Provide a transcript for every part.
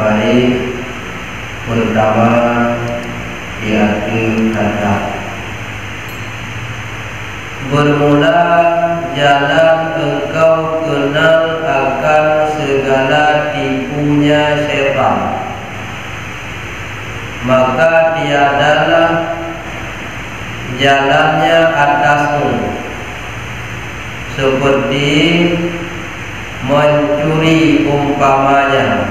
baik pertama di akhir kata. Bermula jalan engkau kenal akan segala tipunya syaitan, maka tiadalah jalannya atasmu seperti mencuri umpamanya.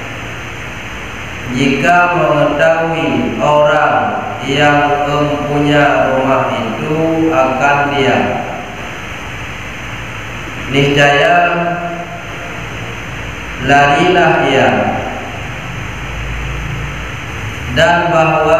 Jika mengetahui orang yang mempunyai rumah itu akan diam, niscaya larilah ia, dan bahwa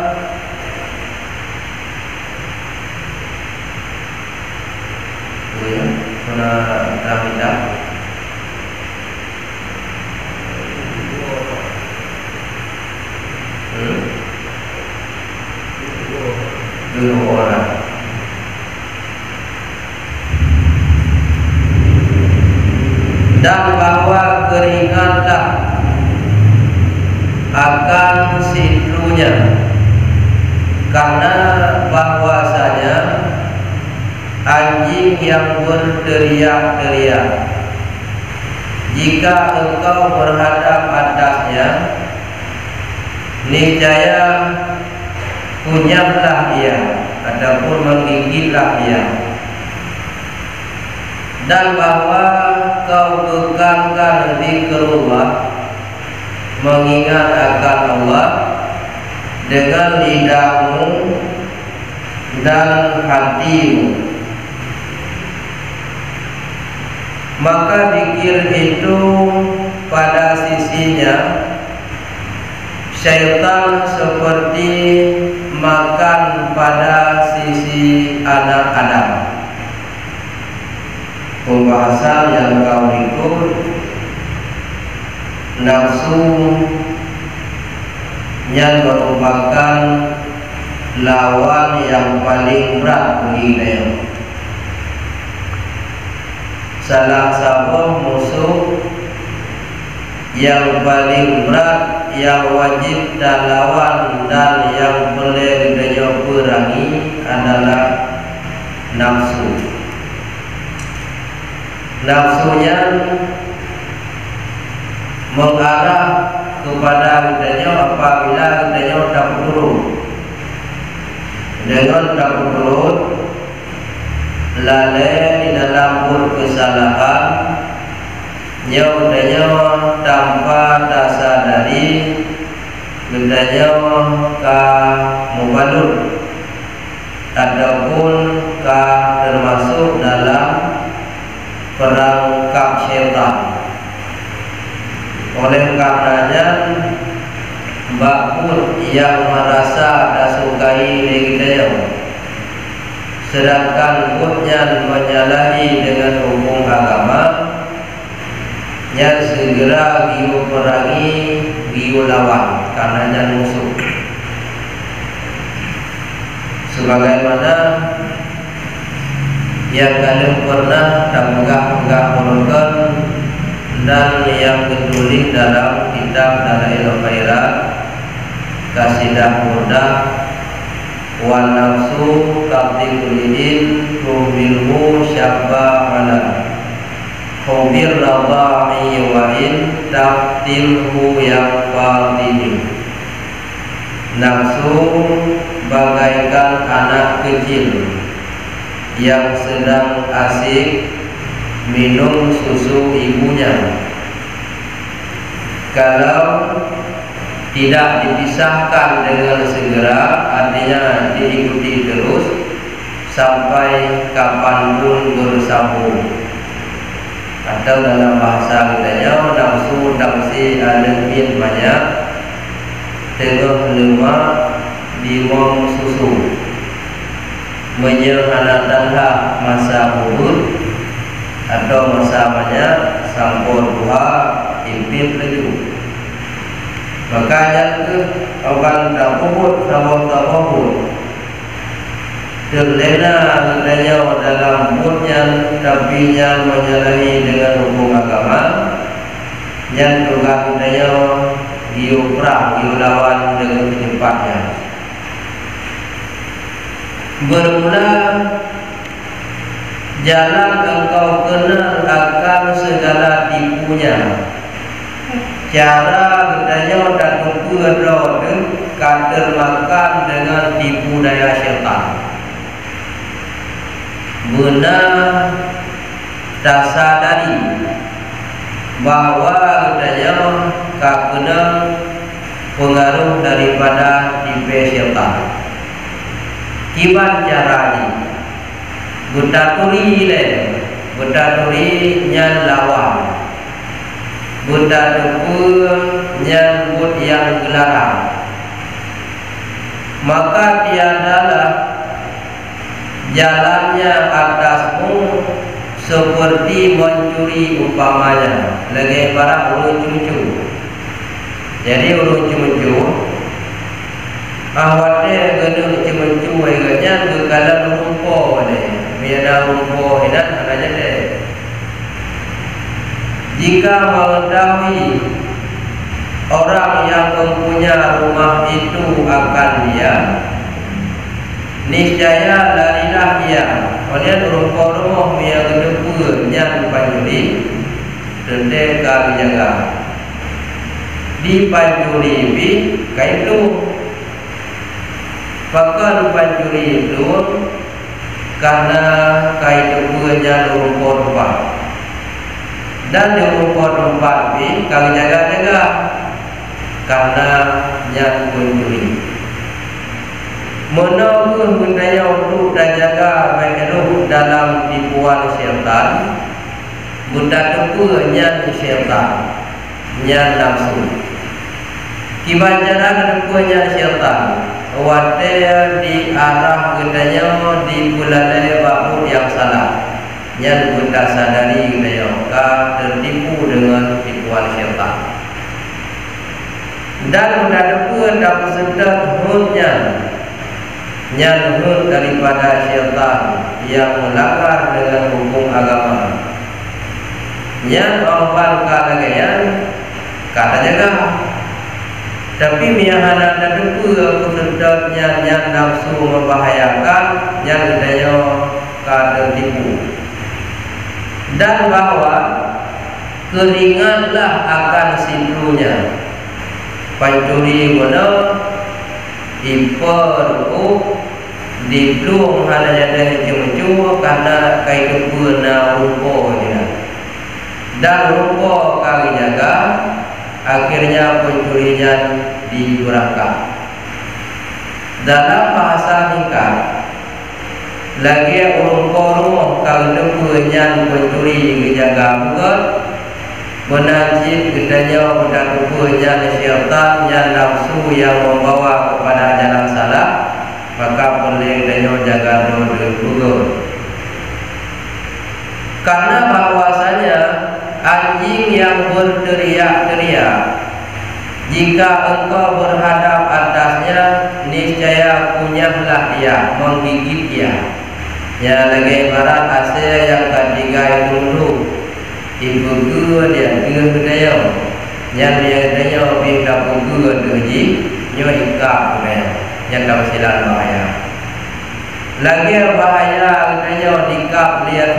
dulu orang dan bahwa keringatlah akan situnya, karena bahwasanya anjing yang berteriak-teriak, jika engkau berhadap atasnya, niscaya kunyahlah ia ataupun menggigitlah ia, dan bahwa kau kekalkan zikrullah, mengingat akan Allah dengan lidahmu dan hatimu, maka zikir itu pada sisinya syaitan seperti makan pada sisi anak Adam. Pembahasan yang kau ikut, nafsu yang merupakan lawan yang paling berat bagi dia. Salah satu musuh yang paling berat, yang wajib dan lawan dan yang boleh dia perangi adalah nafsu. Nafsunya mengarah kepada kita apabila kita tak turun. Dengan tak turun, lalai di dalam kesalahan, nyawanya tanpa tak sadari, gedanya ka mubalur ataupun ka termasuk dalam perangkap syaitan. Oleh karenanya bakul yang merasa tak sukai diri dia, sedangkan putnya menyalahi dengan hukum agama, yang segera giu perangi, giu lawan, karenanya musuh. Sebagaimana yang kalian pernah tak megah-megah melakukan dan yang ditulis dalam kitab Dalailul Khairat, Qasidah Burdah, wan nafsu katikul tuhbilhu syabba ala khubir radha'i wa in taftilhu yang fatini. Nafsu bagaikan anak kecil yang sedang asik minum susu ibunya. Kalau tidak dipisahkan dengan segera, artinya diikuti terus sampai kapanpun bersambung. Atau dalam bahasa kitanya, nafsu nafsi alamin banyak, tengah lemah dimong susu, menyehanatan masa buruk atau masa banyak sampur buah impit laju. Makanya akan takut sabot terlena adanya dalam moodnya, tapi yang menyalahi dengan hukum agama, yang juga adanya giu perang, giu lawan dengan kecepatnya. Bermula jalan engkau kenal akan segala tipunya. Cara bertanya dan berdoa kader makan dengan tipu daya syaitan. Benar tak sadari bahwa bertanya kena pengaruh daripada tipu syaitan. Kiban caranya Butaturi nyan lawan, Butatupu nyan but yang gelarang. Maka tiadalah jalannya atasmu seperti mencuri umpamanya. Lagi para ulun cucu. Jadi ulun cucu awatnya gede cucu agaknya kekalan rumpo ni. Biada rumpo hidat aja deh. Jika mengetahui orang yang mempunyai rumah itu akan dia, niscaya larilah dia. Oleh rumpo rumah yang kedua yang panjuri, tende kami jaga. Di panjuri bi kaitu, pakar panjuri itu karena kaitu punya rumput tempat dan di rumput tempat ini kami jaga-jaga karena yang mencuri menunggu gunanya untuk dan jaga mengeluh dalam tipuan syaitan mudah tepunya syaitan yang nafsu kibanjana tepunya syaitan Wate di arah gunanya di bulan bahu yang salah yang guna sadari gunanya tertipu dengan tipuan syaitan dan guna depu dapat sedang hutnya yang hut daripada syaitan yang melanggar dengan hukum agama yang orang kalagayan kata jaga. Tapi miahana dan depu aku sedapnya yang nafsu membahayakan yang adanya tertipu dan bahwa keringatlah akan situnya pancuri guna iperku di belum halanya dari jemcu karena kaitu guna rumpo dan rumpo kali jaga. Akhirnya pencurinya dikurangkan. Dalam bahasa nikah, lagi rumah kalau punya pencuri kejaga bukan menajib kedanya budak punya syaitan yang nafsu yang membawa kepada jalan salah, maka boleh kedanya jaga doa bukan. Karena bahwasanya anjing yang berteriak-teriak jika engkau berhadap atasnya niscaya punyahlah dia menggigit dia. Ya lagi barat hasil yang ketiga itu dulu ibu dia dia yang dia pindah buku doji nyo ikap yang dapat silan bahaya. Lagi bahaya dia dikap lihat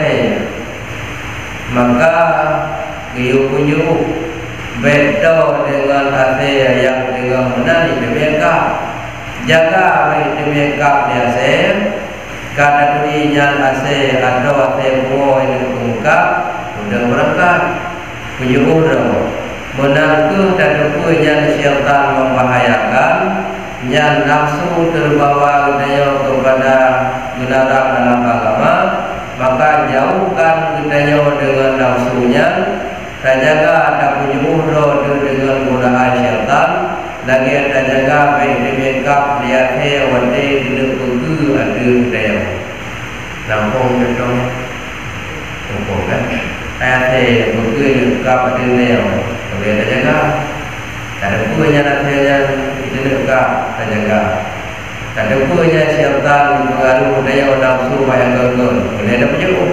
maka giu-giu bedo dengan hasil yang dengan benar itu mereka jaga itu mereka biasa karena dirinya hasil atau hasil semua ini buka sudah berangkat penyuruh menangku dan punya syaitan membahayakan yang nafsu terbawa kepada melarang dalam agama. Maka jauhkan kedanya dengan nafsunya dan jaga ada penyuruh dengan godaan syaitan lagi ada jaga mereka lihat wate di buku ada kedanya nampung contoh nampung kan ayat buku mereka pada kedanya boleh ada jaga ada bukunya nantinya itu mereka ada jaga. Tak ada punya syaitan pengaruh daya nafsu yang gagal. Boleh ada penyuruh.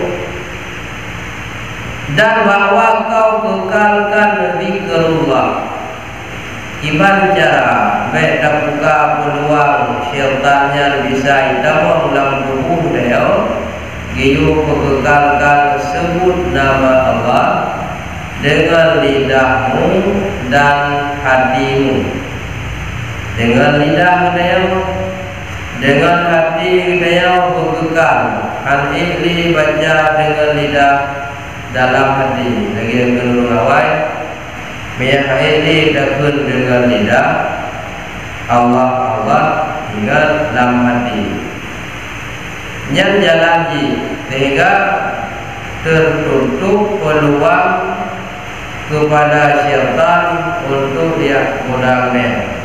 Dan bahwa kau bekalkan zikrullah Iman cara baik tak buka peluang syaitannya bisa hitam dalam tubuh dia. Giyu kekekalkan sebut nama Allah dengan lidahmu dan hatimu. Dengan lidah dia, dengan hati dia kekekal. Hati li baca dengan lidah dalam hati. Lagi yang kedua awal. Minyak ini dakun dengan lidah Allah Allah hingga dalam hati. Yang jalan sehingga tertutup peluang kepada syaitan untuk dia mudahnya.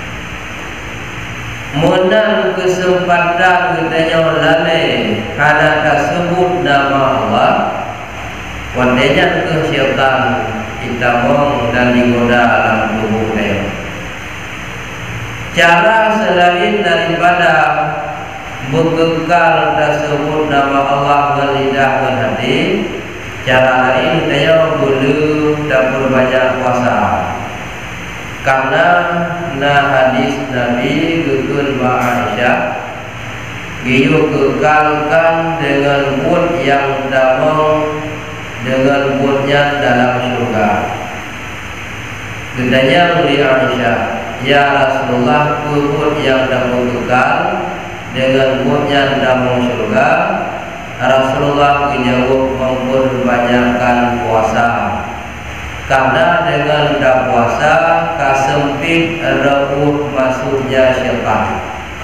Menang kesempatan katanya lalai karena tersebut nama Allah. Wadahnya ke syaitan ditamong dan digoda dalam tubuh dia. Cara selain daripada bekal tersebut nama Allah melidah dan hati, cara lain dia boleh dapur banyak puasa. Karena hadis Nabi gugul Aisyah giyu kekalkan dengan pun yang damang dengan putnya dalam surga. Gedanya oleh Aisyah, ya Rasulullah, put yang dapat kekal dengan putnya dalam surga. Rasulullah menjawab memperbanyakkan puasa, karena dengan tak puasa kasempit rebuh masuknya syaitan.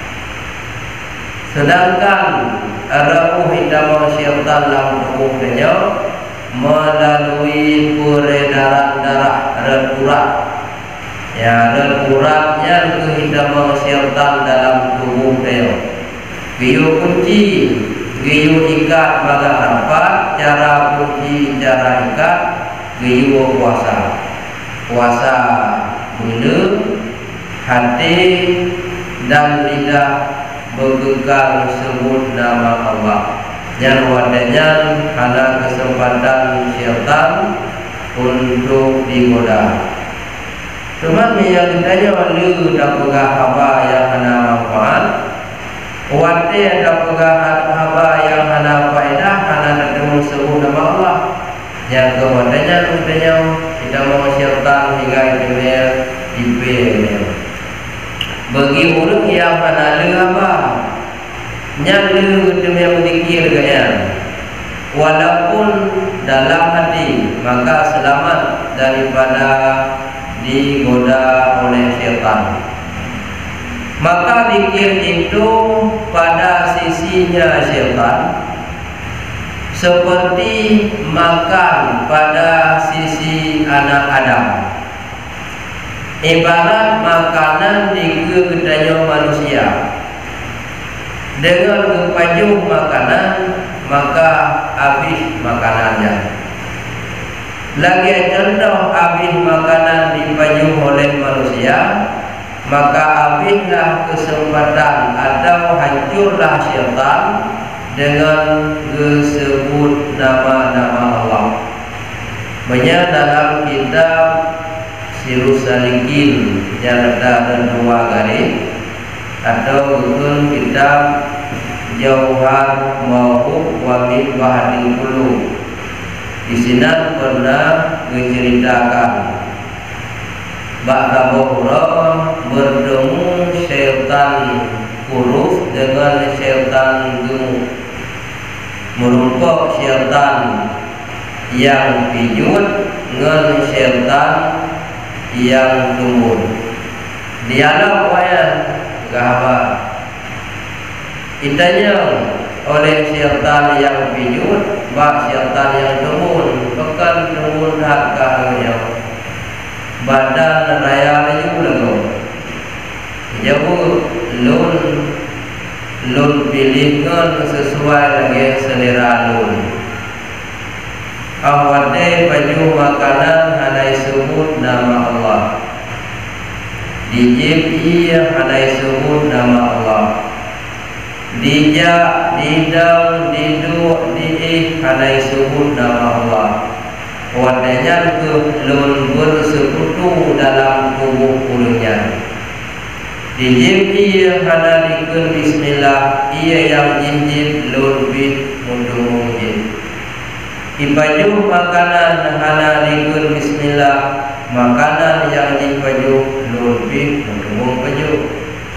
Sedangkan rebuh hitam syaitan dalam tubuh dia melalui peredaran darah red urat. Ya, red uratnya kehidupan syaitan dalam tubuh dia. Giyu kunci, giyu ikat maka rapat, cara kunci, cara ikat, giyu puasa. Puasa mulut, hati dan lidah bergegar sebut nama Allah. Yang wadahnya ada kesempatan syaitan untuk digoda. Cuma yang ditanya lu dah pegah haba yang hana manfaat, wadah dah pegah haba yang hana faedah, hana ketemu sebut nama Allah. Yang kewadahnya utanya kita mau syaitan hingga email email. Bagi orang yang hana lu haba yang lu demi berzikir gaya, walaupun dalam hati, maka selamat daripada digoda oleh syaitan. Maka zikir itu pada sisinya syaitan seperti makan pada sisi anak Adam. Ibarat makanan di kedai manusia. Dengan berpajuh makanan, maka habis makanannya. Lagi contoh habis makanan dipajuh oleh manusia, maka habislah kesempatan atau hancurlah syaitan dengan disebut nama-nama Allah. Banyak dalam kitab Sirus Salikin yang ada dua garis, atau bukan kitab Jauhar Mauhub wa min Bahadil Qulub. Di sini pernah menceritakan Ba'da Bohra bertemu syaitan huruf dengan syaitan gemuk, merupakan syaitan yang pijut dengan syaitan yang tumbuh. Dialog wayang gahabat itanya oleh syaitan yang pijut, bak syaitan yang temun, pekan temun harganya badan raya lagi lagu. Jauh lun pilihkan sesuai lagi selera lun. Awade baju makanan hanai sebut nama Allah. Dijibi hanai sebut nama Allah. Dijak, didang, diduk, diih hanai sebut nama Allah. wadanya ke lun bersekutu dalam tubuh ulunnya. Dijib ia hana dikun bismillah, ia yang jinjib lun bid mundung jib. Ipaju makanan hana dikun bismillah, makanan yang dipaju lun bid mundung paju.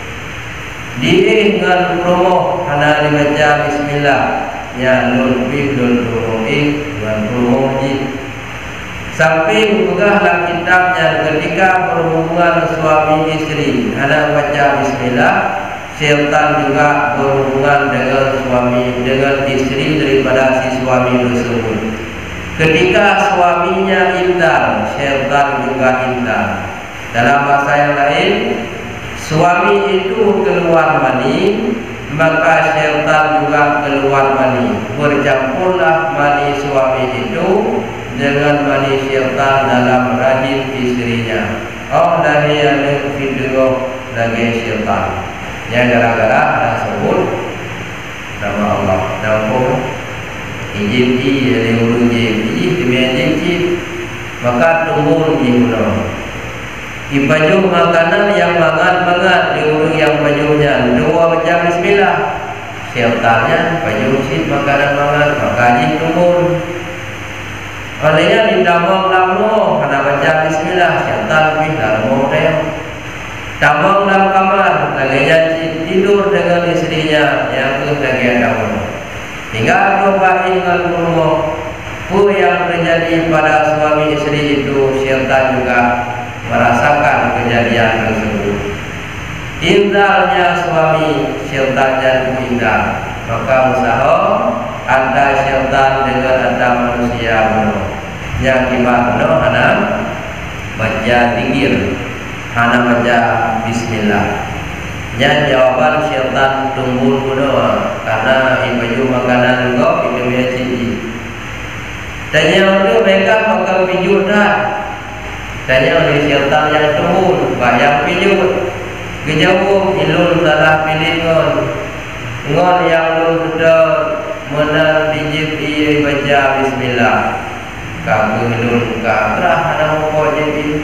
Diih ngan promo hana dibaca bismillah, ya lun bid lun mundung ngan promo jib. Sampai menggahlah kitabnya ketika berhubungan suami istri, ada baca bismillah, syaitan juga berhubungan dengan suami, dengan istri daripada si suami tersebut. Ketika suaminya intan, syaitan juga intan. Dalam bahasa yang lain, suami itu keluar mani, maka syaitan juga keluar mani. Bercampurlah mani suami itu dengan mani syaitan dalam rahim istrinya. Oh dari yang video lagi syaitan. Yang gara-gara ada sebut nama Allah. Nampung ijib dari urut ijib ijib maka tumbuh jibuno. Ipaju makanan yang mangat di urut yang pajunya. Dua macam bismillah. Syaitannya paju sit makanan mangat maka jib tumbuh. Olehnya ditambang lamu, karena baca bismillah, syaitan lebih dalam model. Tambang dalam kamar, laginya tidur dengan istrinya, yang itu lagi ada pun. Tinggal coba ingat rumah, apa yang terjadi pada suami istri itu, syaitan juga merasakan kejadian tersebut. Indahnya suami, syaitannya itu indah. Maka usaha ada syaitan dengan ada manusia benar. Yang kibat benar hana baca zikir, hana baca bismillah. Yang jawaban syaitan tumbuh benar karena ibaju makanan kau itu dia cici. Tanya oleh mereka bakal pijut dah. Tanya oleh syaitan yang tumbuh, bayang pijut. Kejauh ilun salah pilih ngon yang lu sudah menang dijib ia baca bismillah. Kagu ilun kagrah ada mokok jadi.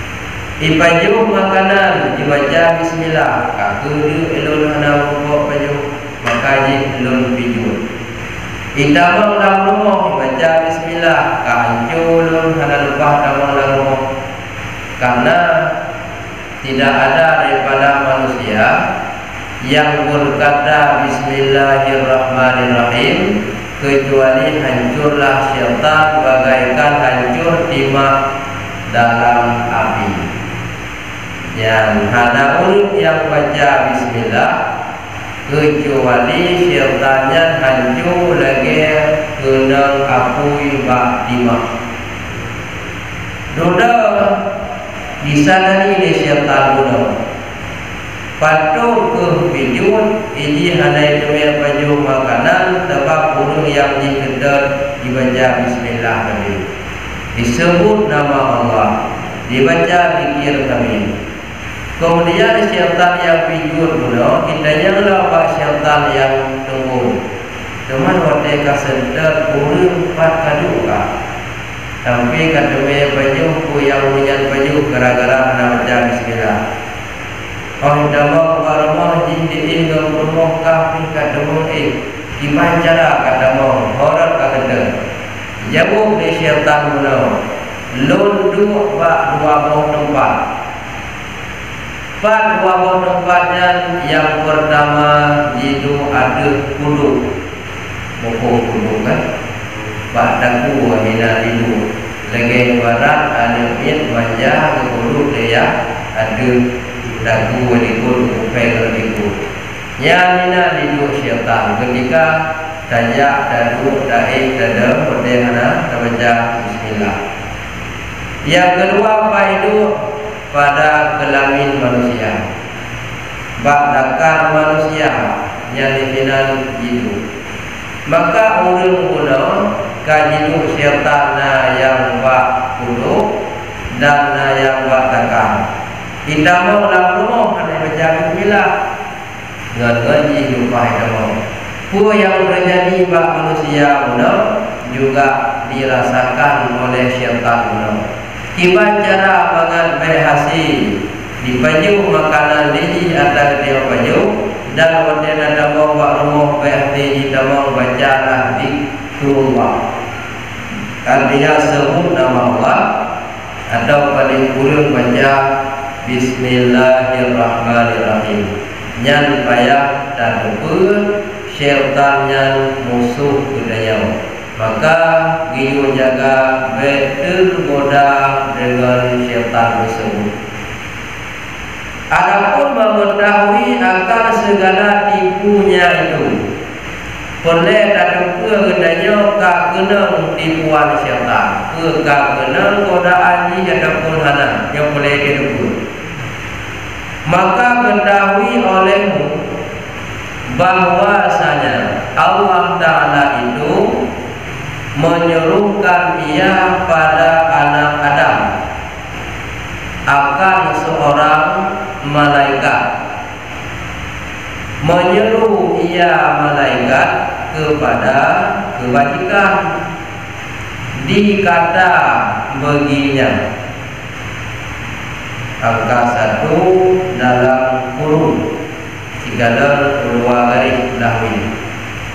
Ipaju makanan dibaca bismillah. Kagu ilun ada mokok paju maka jib ilun pijut. Itamang dalam rumah baca bismillah. Kahancur ilun ada lupa tamang dalam rumah. Karena tidak ada daripada manusia yang berkata bismillahirrahmanirrahim kecuali hancurlah syaitan bagaikan hancur timah dalam api. Yang hana urut yang baca bismillah kecuali syaitannya hancur lagi kena apui bak timah. Doda bisa dari syaitan guna. Patuh ke pijut ini hanya demi baju makanan sebab burung yang dikedar dibaca bismillah kami. Disebut nama Allah, dibaca zikir kami. Kemudian syaitan yang pijut guna, kita janganlah pak syaitan yang tunggu. Teman waktu kasedar burung pat kaduka. Tapi kadang baju ku yang punya baju gara-gara nak baca bismillah. Oh dama warma jindi ingam rumah kafir kadang dipancara kadang horor kadang. Jauh dari syaitan guna. Lun dua bawah tempat. Dua bawah tempatnya yang pertama itu ada kudu. Mokok kudu kan. Badaku wahina lidu lagi barat ada mit manja kudu dia ada dagu lidu kupel lidu yang nina lidu syaitan ketika tajak dadu daik dada berdehana baca bismillah. Yang kedua apa itu pada kelamin manusia bak dakar manusia yang difinal itu. Maka urang guna kajidu syaitan yang bak kudu dan yang bak dakar. Kita mau dalam rumah ada baca bismillah. Ngaji lupa kita mau. Pu yang terjadi bak manusia guna juga dirasakan oleh syaitan. Kiban cara mangan berhasil dipaju makanan liji atau dia paju dan wadena damang wa rumah berhasil damang baca zikrullah. Artinya sebut nama Allah atau paling kurang baca Bismillahirrahmanirrahim. Nyan payah dan lupa syaitan yang musuh budaya. Maka giyu jaga betul goda dengan syaitan tersebut. Adapun mengetahui akan segala tipunya itu, boleh tak lupa gendanya kak kenang tipuan syaitan, kak kenang godaan ini ataupun hana yang boleh dilupa. Maka ketahui olehmu bahwasanya Allah Ta'ala itu menyuruhkan ia pada anak Adam akan seorang malaikat, menyuruh ia malaikat kepada kebajikan. Dikata begininya, angka 1 dalam kurung 3 garis dahulu.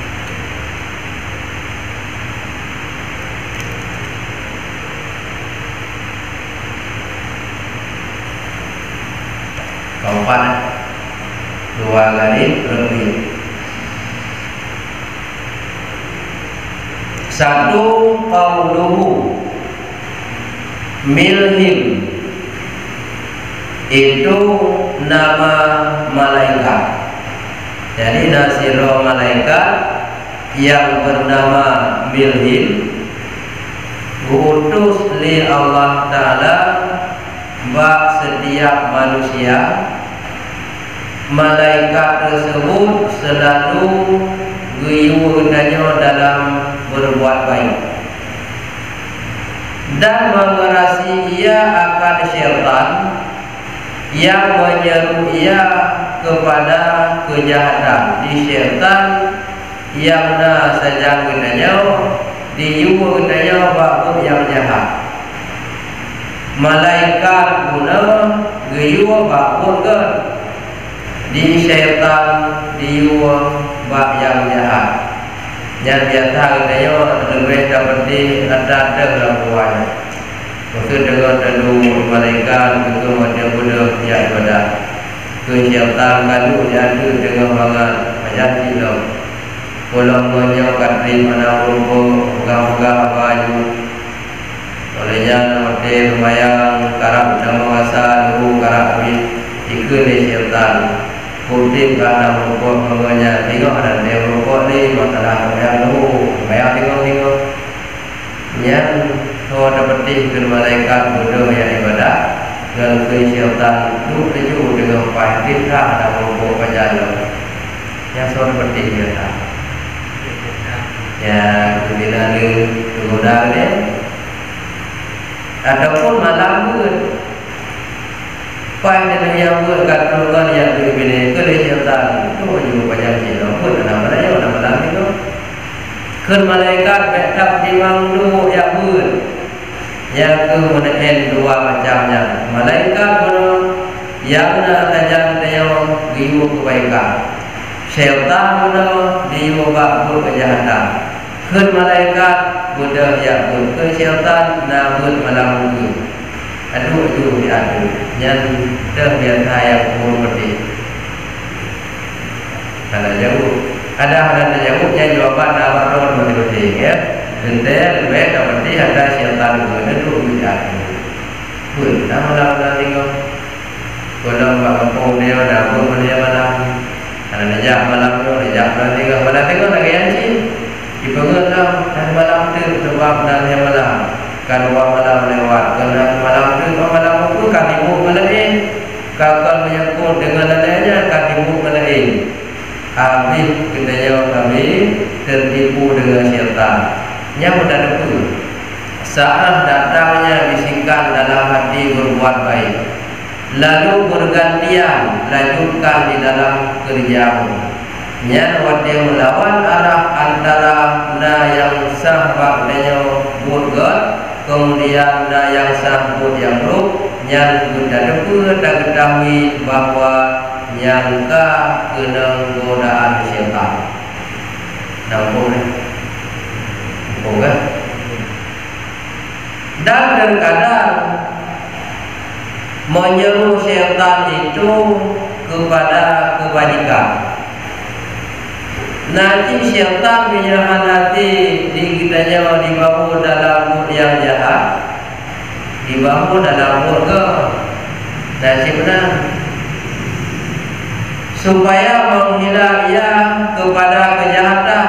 Keempat 2 garis lebih. 1 qauluhu milhim, itu nama malaikat. Jadi nasiro malaikat yang bernama Milhim utus li Allah Ta'ala bak setiap manusia. Malaikat tersebut selalu guyurnya dalam berbuat baik dan mengerasi ia akan syaitan yang menyeru ia kepada kejahatan. Di syaitan yang na sajang gendanya diyu gendanya bakut yang jahat. Malaikat guna geyu bakut ke di syaitan diyu bak yang jahat. Yang biasa gendanya lebih dapati ada dalam buahnya. Maksud dengan tadu malaikat itu macam budak yang ibadah. Kesyaitan kadu jadu dengan bangat macam itu. Pulang menyo katri mana rumput gam-gam baju. Olehnya namate lumayan karab nama masa dulu karab habis ikut ni syaitan. Putih karena rumput mengonya tengok ada dia rumput ni masalah yang dulu bayar tengok-tengok. Yang so dapati ke malaikat bodoh yang ibadah dengan syaitan itu tuju dengan pahit ada rumput pajayo. Yang so dapati dia ya bila dia tergoda dia ataupun malam pun pahit dengan yang pun kata yang berbeda ke syaitan itu juga panjang cerita pun ada malam itu kan malaikat betap timang tu yang pun yang kemudian 2 macamnya malaikat pun yang nak tajam tayang giu kebaikan, syaitan pun diu bakul kejahatan. Kan malaikat budak yang pun ke syaitan nabut malam itu. Aduh itu diadu yang terbiasa yang pun berdiri. Kalau jauh ada jauhnya jawaban awak non berdiri ya. Gentel lebih dapati ada syaitan itu diadu. Pun malam tengok. Kalau kampung dia dah pun dia malam. Ada nejak malam tu, nejak tengok malam tengok lagi anjing. Dipengetlah dan malam tu sebab dan yang malam. Kan malam lewat, kerana malam tu malam tu katimu melain. Kakak menyangkut dengan lainnya katimu melain. Habis kita kami tertipu dengan syaitan. Yang mudah depu. Saat datangnya bisikan dalam hati berbuat baik, lalu bergantian lanjutkan di dalam kerjamu. Nyan wate melawan arah antara na yang sah bakdanya burger, kemudian na yang sah bud yang rup, nyan guna depu tak ketahui bahwa nyangka kena godaan syaitan. Nampak ni? Nampak kan? Dan terkadang menyeru syaitan itu kepada kebajikan. Nanti syaitan menyerahkan hati di kitanya dibawa dalam mood yang jahat, dibawa dalam mood ke nasib benar, supaya menghilang ia kepada kejahatan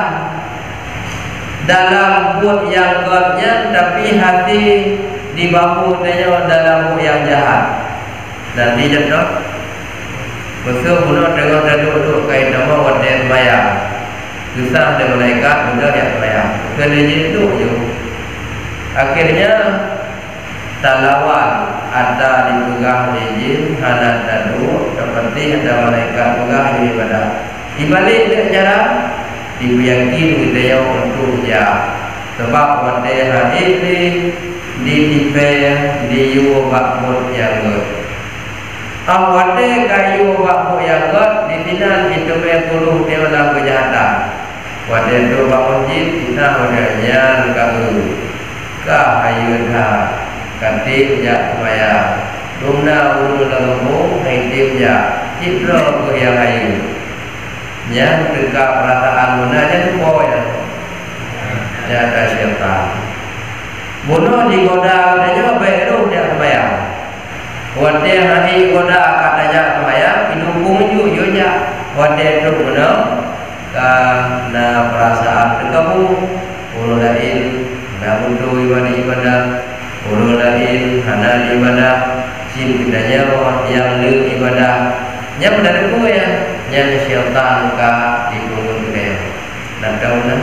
dalam mood yang gelapnya, tapi hati dibawa dalam mood yang jahat. Nanti jatuh betul guna dengan duduk kait nama wadah maya. Susah dengan malaikat mudah yang bayar. Kena jitu je. Akhirnya talawan ada dipegang jin hana dadu seperti ada malaikat pegang ibadah. Dibalik dia cara diyakin dia untuk ja. Sebab wadah hari ini di tipe di yu bakmut yang got. Awate kayu bakmut yang got di sini itu berpuluh dia dalam kejahatan. Wadah tu bakal jin kita wadahnya kayu ayun ha katik jak maya rumna ulu lalu haitim ya cipro ke yang ayu yang dekat perasaan munanya tu boy ya ada syaitan bunuh digoda katanya baru dia sembahyang wadah hari goda katanya sembahyang hidupung ju ya wadah tu bunuh karena perasaan tergabung ulu lain namun tu ibadah ulu lain hana ibadah sim kitanya yang le ibadah nya pada deku ya nya syaitan ka dipungut dia nak tahu nak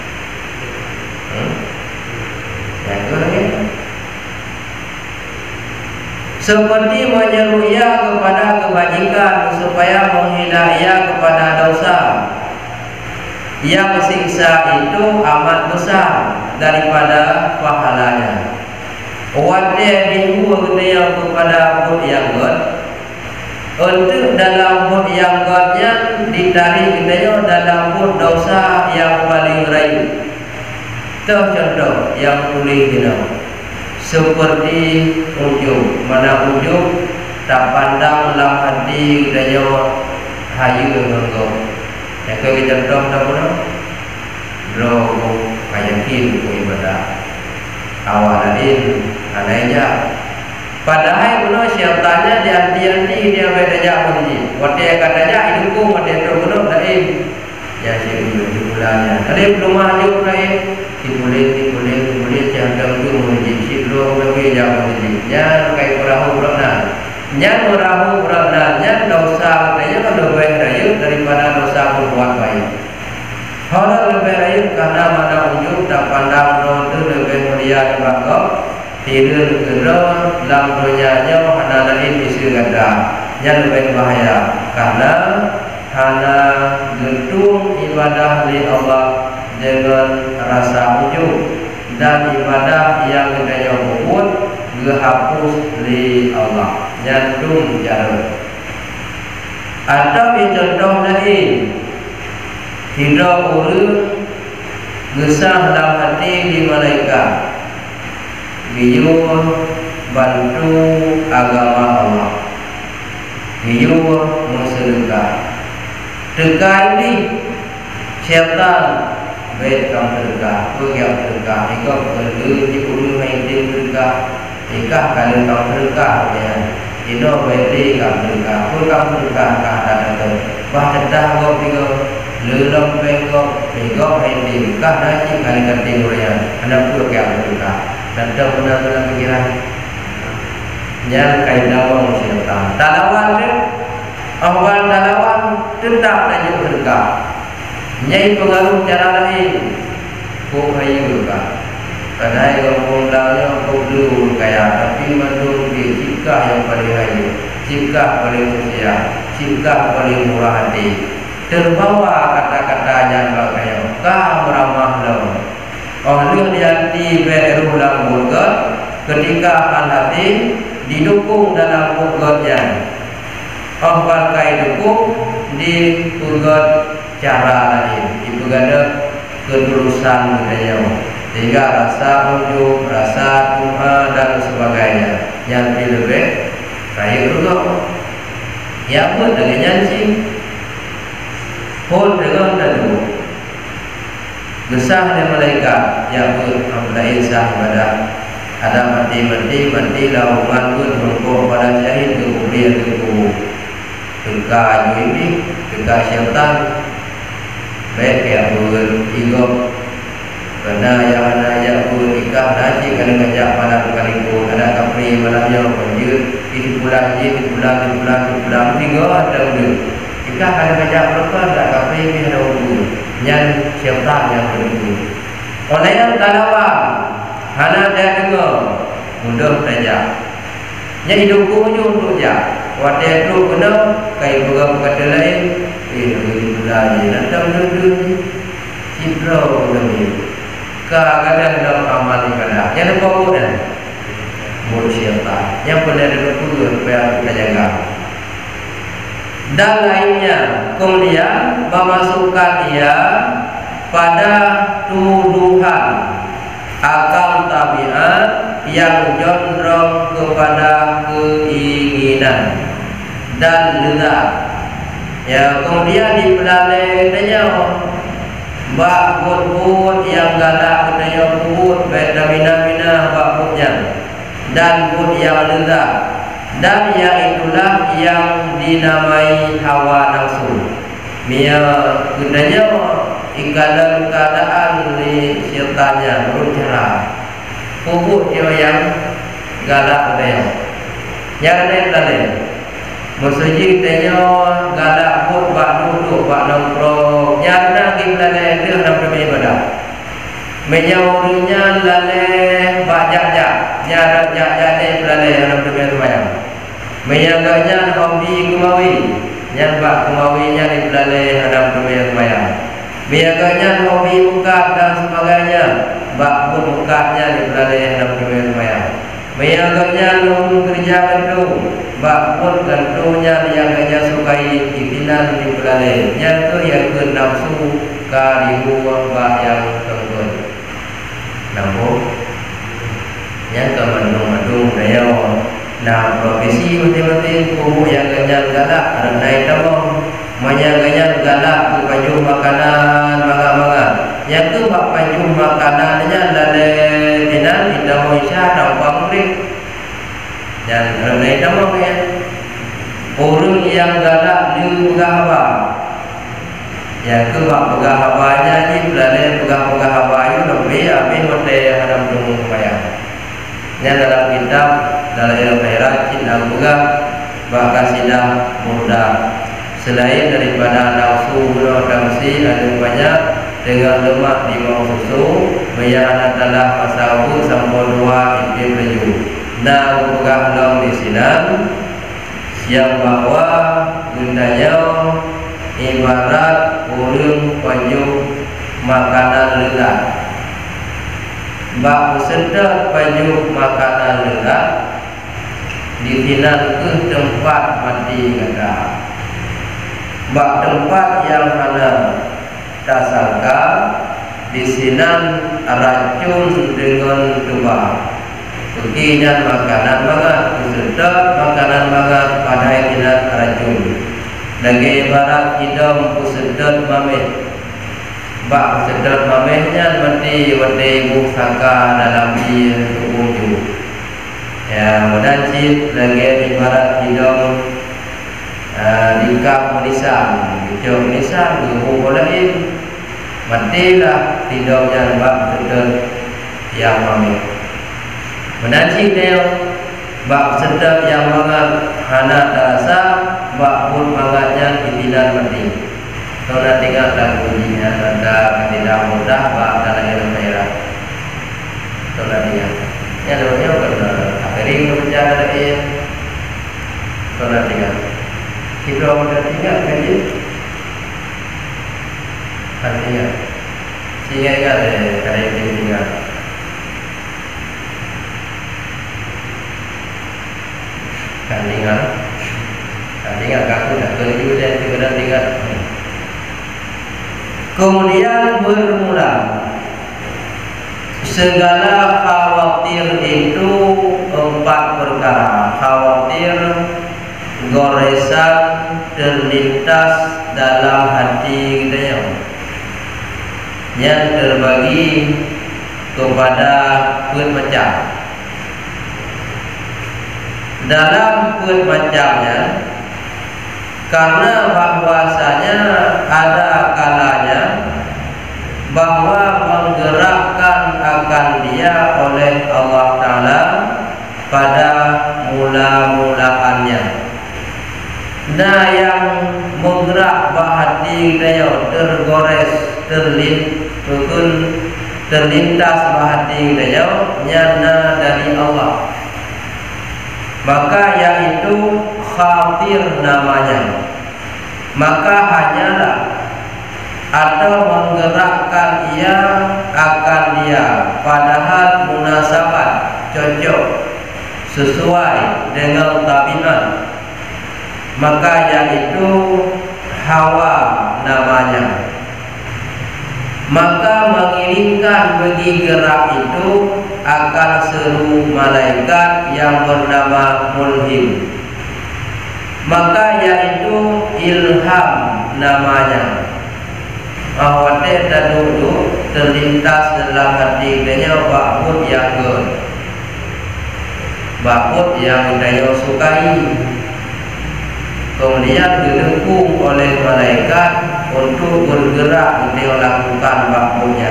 yang tu lagi seperti menyeru ia kepada kebajikan supaya menghilang ia kepada dosa. Yang siksa itu amat besar daripada pahalanya. Wadah dibuat dia kepada bud yang god. Untuk dalam bud yang godnya ditarik dia dalam bud dosa yang paling rayu. Contoh yang boleh kita seperti ujung, mana ujung tak pandang dalam hati dia hayu engkau. Yang kita contoh tak pun, bro, kayakin ibadah awal lain, anaknya. Padahal pun syaitannya dianti-anti dia berdeja bunyi. Waktu katanya hidupku waktu itu pun lain. Ya sih bulannya. Tadi belum maju lain. Dibulit jangan tu bunyi. Si bro lebih jauh bunyi. Jangan kayak perahu berenang. Yang merahu berenangnya dosa katanya kan lebih rayu daripada dosa berbuat baik. Orang lebih rayu karena mana ujung tak pandang roda lebih mulia dibangkok. Tidak kira dalam dunianya hana lain isi ganda. Yang lebih bahaya karena hana gentung ibadah li Allah dengan rasa ujung dan ibadah yang kita buat dihapus li Allah. Nyantung jarum. Atau contoh lain, tidak urut gesah dalam hati di malaikat, biu bantu agama Allah, biu bersedekah. Dekat ini syaitan baik kamu sedekah, pergi sedekah, ikut perlu diurut main sedekah. Nikah kalau kamu sedekah ya. Ino beri kamu sedekah, pun kamu sedekah kata ada. Bah dah kau tiga, lelom bengkok, bengkok ini nikah nasi kali kati murian. Anda pun kamu sedekah. Dan dah benar-benar pikiran. Yang kaidah orang syaitan. Talawan ni, awal talawan tetap lanjut sedekah. Nyai pengaruh cara lain, kau hayu sedekah. Kadang kampung lainnya perlu kaya, tapi mandung di sikap yang paling hayu, sikap paling sosial, sikap paling murah hati. terbawa kata-katanya bagaimana kah meramah lawan oleh hati berulang burger ketika hati didukung dalam burgernya pakai dukung di burger cara lain itu ada ketulusan budaya sehingga rasa unjuk rasa Tuhan dan sebagainya yang lebih kaya juga yang pun dengan nyanyi pun dengan dadu gesah dari malaikat yang pun memulai sah ibadah ada mati lawangan pun berkumpul pada syahid ke kubur ke kubur keka ini keka syaitan baik yang berigop kerana yang berikah najik kena kajak malam kalipun ada kapri malamnya penjut di pulang tiga ada udah jika kena kajak mereka ada kapri ada udah yang syaitan yang berdua oleh yang talawang hana dia dengar mudah saja yang hidupku untuk jah wadah itu kena kai beberapa kata lain lagi nanti udah cipra lebih kadang dalam amal ibadah yang apa dan mulut syaitan yang benar ada puluh supaya kita jaga dan lainnya kemudian memasukkan dia pada tuduhan akal tabiat yang condong kepada keinginan dan lezat ya kemudian dipelalai tanya bak put yang galak katanya put baik mina bak putnya dan put yang lezat dan yang itulah yang dinamai hawa nafsu dia katanya ikalan keadaan di syaitannya bercara pupuk dia yang galak katanya yang lain Musuji tanya galak pun bak duduk bak nongkrong nyana kita le dia nak pergi ibadah menyaurunya lale bak jak nyara jak ni lale nak pergi sembahyang menyaganya hobi kemawi nyan bak kemawinya di lale nak pergi sembahyang menyaganya hobi bukat dan sebagainya bak pun bukatnya di lale nak pergi sembahyang menyaganya lu kerja itu bak pun tentunya yang hanya sukai ikinan di belale yang tu yang ke nafsu karibu bak yang tengkut namun yang ke mendung daya nah profesi penting-penting kubu yang ganyan galak ada naik tamang manya ganyan galak ke baju makanan makan yang tu bak baju makanannya lale tinan tidak mau isya tampang murid dan naik tamang ya orang yang galak lu pegahaba yang ke bak pegahaba ni belale pegahaba itu lebih habis hotel hadam tunggu bayar yang dalam kitab dalam ilmu khairat cinta pegah bahkan sidah mudah selain daripada nafsu gula damsi ada banyak dengan lemak di bawah susu bayar adalah masawu sampai dua inti baju nah pegah long di sini yang bahwa gunanya ibarat urung panjung makanan lezat bak sedap panjung makanan lezat ditinang ke tempat mati kata bak tempat yang mana tak sangka disinang racun dengan tuba kekinan makanan banget sedap makanan banget pada ikinan racun lagi barat hidung sedap mamit bak sedap mamihnya mati ibu sangka dalam dia tubuh ya mudah cip lagi ibarat hidung dikap menisam hidung menisam guru lain matilah hidungnya bak sedap yang mamit menanci dia bak sedap yang mangat anak rasa bak pun mangatnya kitilan mati kalau nak tinggal dan bunyinya tanda tidak mudah bak dalam ilmu khairat kalau nak tinggal ya dulunya kena akhirin berbicara lagi kalau nak tinggal kita sudah tinggal kaji Artinya sehingga ingat kada itu ingat. Tinggal kaku dah kerja dan juga tinggal. Kemudian bermula segala khawatir itu 4 perkara. Khawatir goresan terlintas dalam hati kita yang terbagi kepada 4 macam. Dalam 4 macamnya, karena bahwasanya ada kalanya bahwa menggerakkan akan dia oleh Allah Ta'ala pada mula-mulaannya. Nah, yang menggerak hati kita tergores, terlintas hati kita nyana dari Allah. Maka yaitu khatir namanya. Maka hanyalah atau menggerakkan ia akan dia, padahal munasabat, cocok, sesuai dengan tabiat. Maka yaitu hawa namanya. Maka mengiringkan bagi gerak itu akan seru malaikat yang bernama mulhim. Maka yaitu ilham namanya. Bahwa dia duduk terlintas dalam hati dia bakut yang dia sukai. Kemudian didukung oleh malaikat untuk bergerak dia lakukan bakutnya.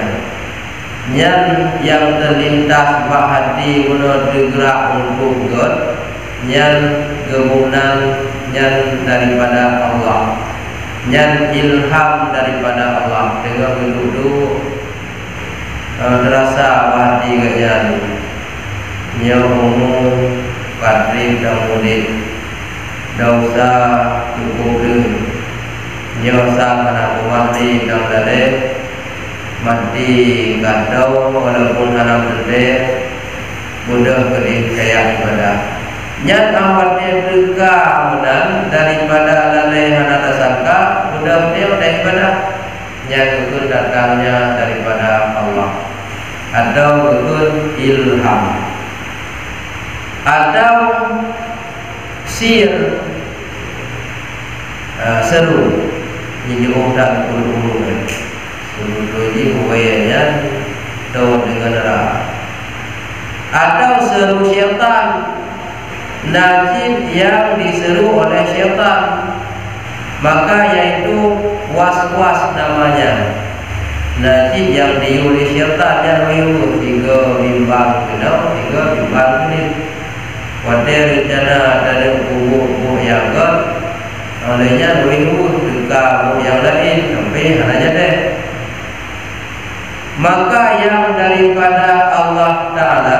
Yang terlintas bak hati guna bergerak untuk yang gebunan yang daripada Allah, yang ilham daripada Allah. Dengan duduk terasa hati ganyan yang umum kadri dan mudik dausa cukup nyosa kana kumati dan lale mati gadau walaupun hanam gede mudah beri kayak ibadah nyat awatnya duka mudah daripada lalai hanata sangka mudah dia udah ibadah yang betul datangnya daripada Allah atau betul ilham atau sir seru ini dan ulu ini buayanya daun dengan neraka atau seru syaitan najis yang diseru oleh syaitan maka yaitu was-was namanya najis yang diuli syaitan yang menyuruh 3 bimbang kenal 3 bimbang ini wadah rencana dari kubur yang olehnya menyuruh juga yang lain sampai hanya deh. Maka yang daripada Allah Ta'ala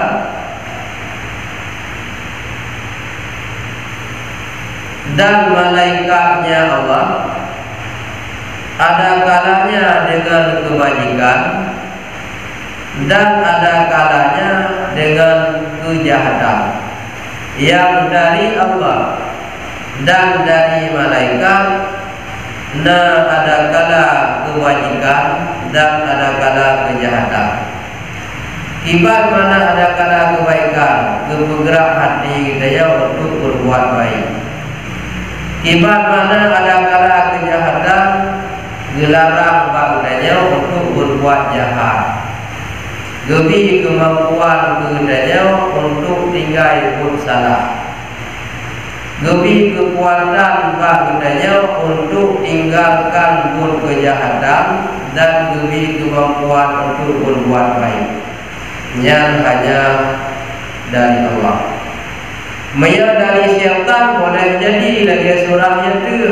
dan malaikatnya Allah ada kalanya dengan kebajikan dan ada kalanya dengan kejahatan. Yang dari Allah dan dari malaikat ada kala kewajiban dan ada kala kejahatan. Ibarat mana ada kala kebaikan, bergerak hati kita untuk berbuat baik. Ibarat mana ada kala kejahatan, dilarang badannya untuk berbuat jahat. Lebih kemampuan kepadanya untuk tinggal pun salah. Lebih kekuatan badannya untuk tinggalkan pun kejahatan dan lebih kemampuan untuk berbuat baik. Yang hanya dari Allah. Maya dari syaitan boleh jadi lagi seorang yang tu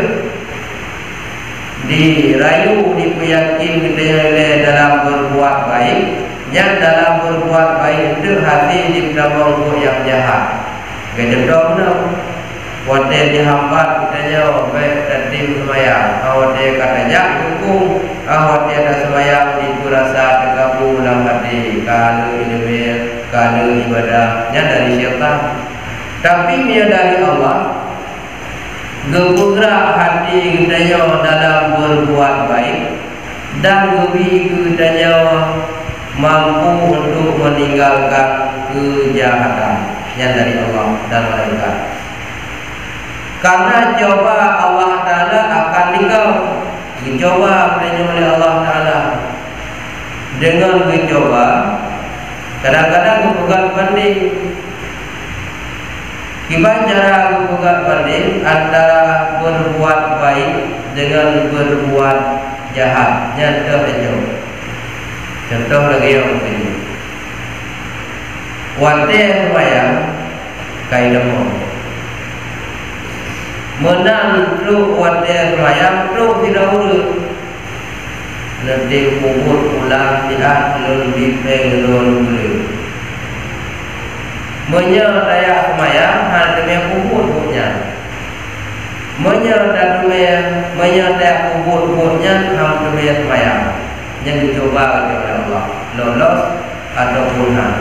dirayu, dipeyakin kita dalam berbuat baik. Yang dalam berbuat baik itu hati dipendamang yang jahat. Kejedong Wate dihambat katanya baik tertim semayang. Wate katanya dukung. Wate ada semayang itu rasa tergabung dalam hati. Kalau ilmu, kalau ibadahnya dari syaitan. Tapi dia dari Allah. Gerak hati katanya dalam berbuat baik dan lebih katanya mampu untuk meninggalkan kejahatan yang dari Allah dan malaikat. Karena coba Allah Ta'ala akan dicoba oleh Allah Ta'ala. Dengan dicoba kadang-kadang bukan banding. Gimana cara bukan banding antara berbuat baik dengan berbuat jahat? Contoh lagi yang begini. Wate semayang kaidamo menang truk wate semayang truk tidak urut nanti kubur ulang tidak belum dipeng belum menyertai semayang hal demi kubur-kuburnya menyertai kubur-kuburnya hal demi semayang yang dicoba oleh Allah lolos ataupun hal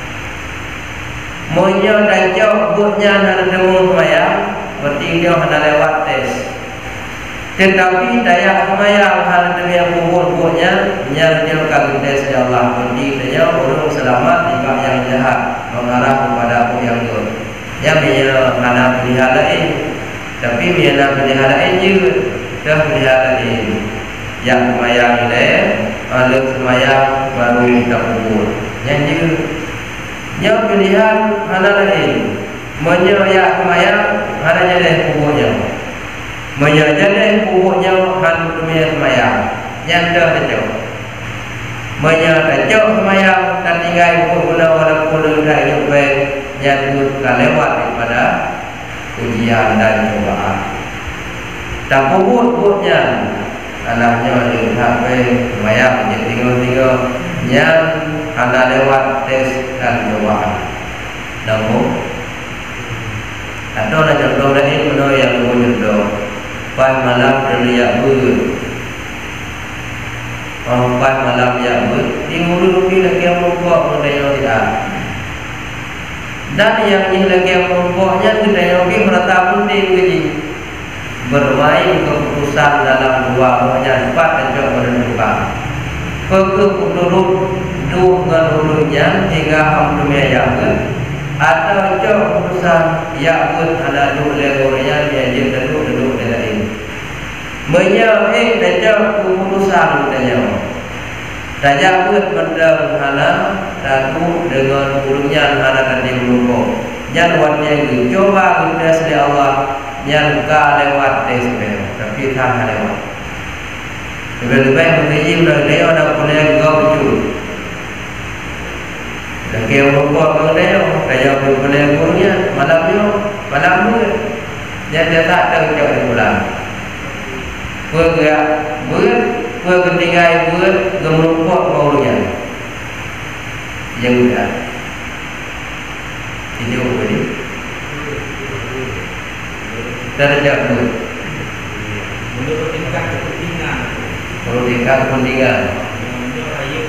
menyertai kubur-kuburnya hal demi semayang berarti dia hendak lewat tes. Tetapi daya semayang hal demi kubur-kuburnya menyertai tes ya Allah berarti dia orang selamat jika yang jahat mengarah kepada aku yang buruk. Ya bila mana pelihara lain, tapi bila pelihara lain juga dah pelihara lain. Yang semayang ini, ada semayang baru kita kubur. Yang juga, yang pilihan mana lain, menyeyak semayang mana jadi kuburnya, menjadi kuburnya hal demi semayang. Yang dah terjauh. Menyatakan semayang dan tinggal guna walaupun dah jumpa yang juga lewat daripada ujian dan cobaan. Tak kubur-kuburnya anaknya sampai semayang jadi tinggal-tinggal yang anda lewat tes dan cobaan. Namun atau ada contoh lain menurut yang lebih contoh pas malam terlihat Empat malam yang dimulai lagi yang merokok mengenai tidak. Dan yang ini lagi yang merokoknya mengenai merata penting keji bermain keputusan dalam dua menyampaikan dan juga menentukan. Keputusan dengan dulunya hingga hamdumnya yang atau keputusan yang ada dulu legornya dia duduk dengan ini. Menyahih dan keputusan katanya. Daya benda hana datu dengan bulunya hana dan dimuluk. Yang wajib dicoba kita sedi Allah yang ka lewat desbe tapi tak lewat. Lebih-lebih mengaji beliau ada boleh gauju. Lagi merokok beliau daya boleh gurunya malam tu dia tak tahu cakap pulang. Ketinggai gemerupok maunya yang udah ini apa ni terjak menurut tingkat kepentingan menurut ayat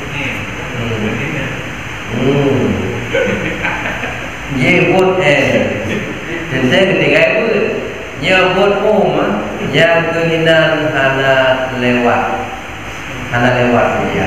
put jadi ketinggai nyebut yang keinginan anak lewat dia.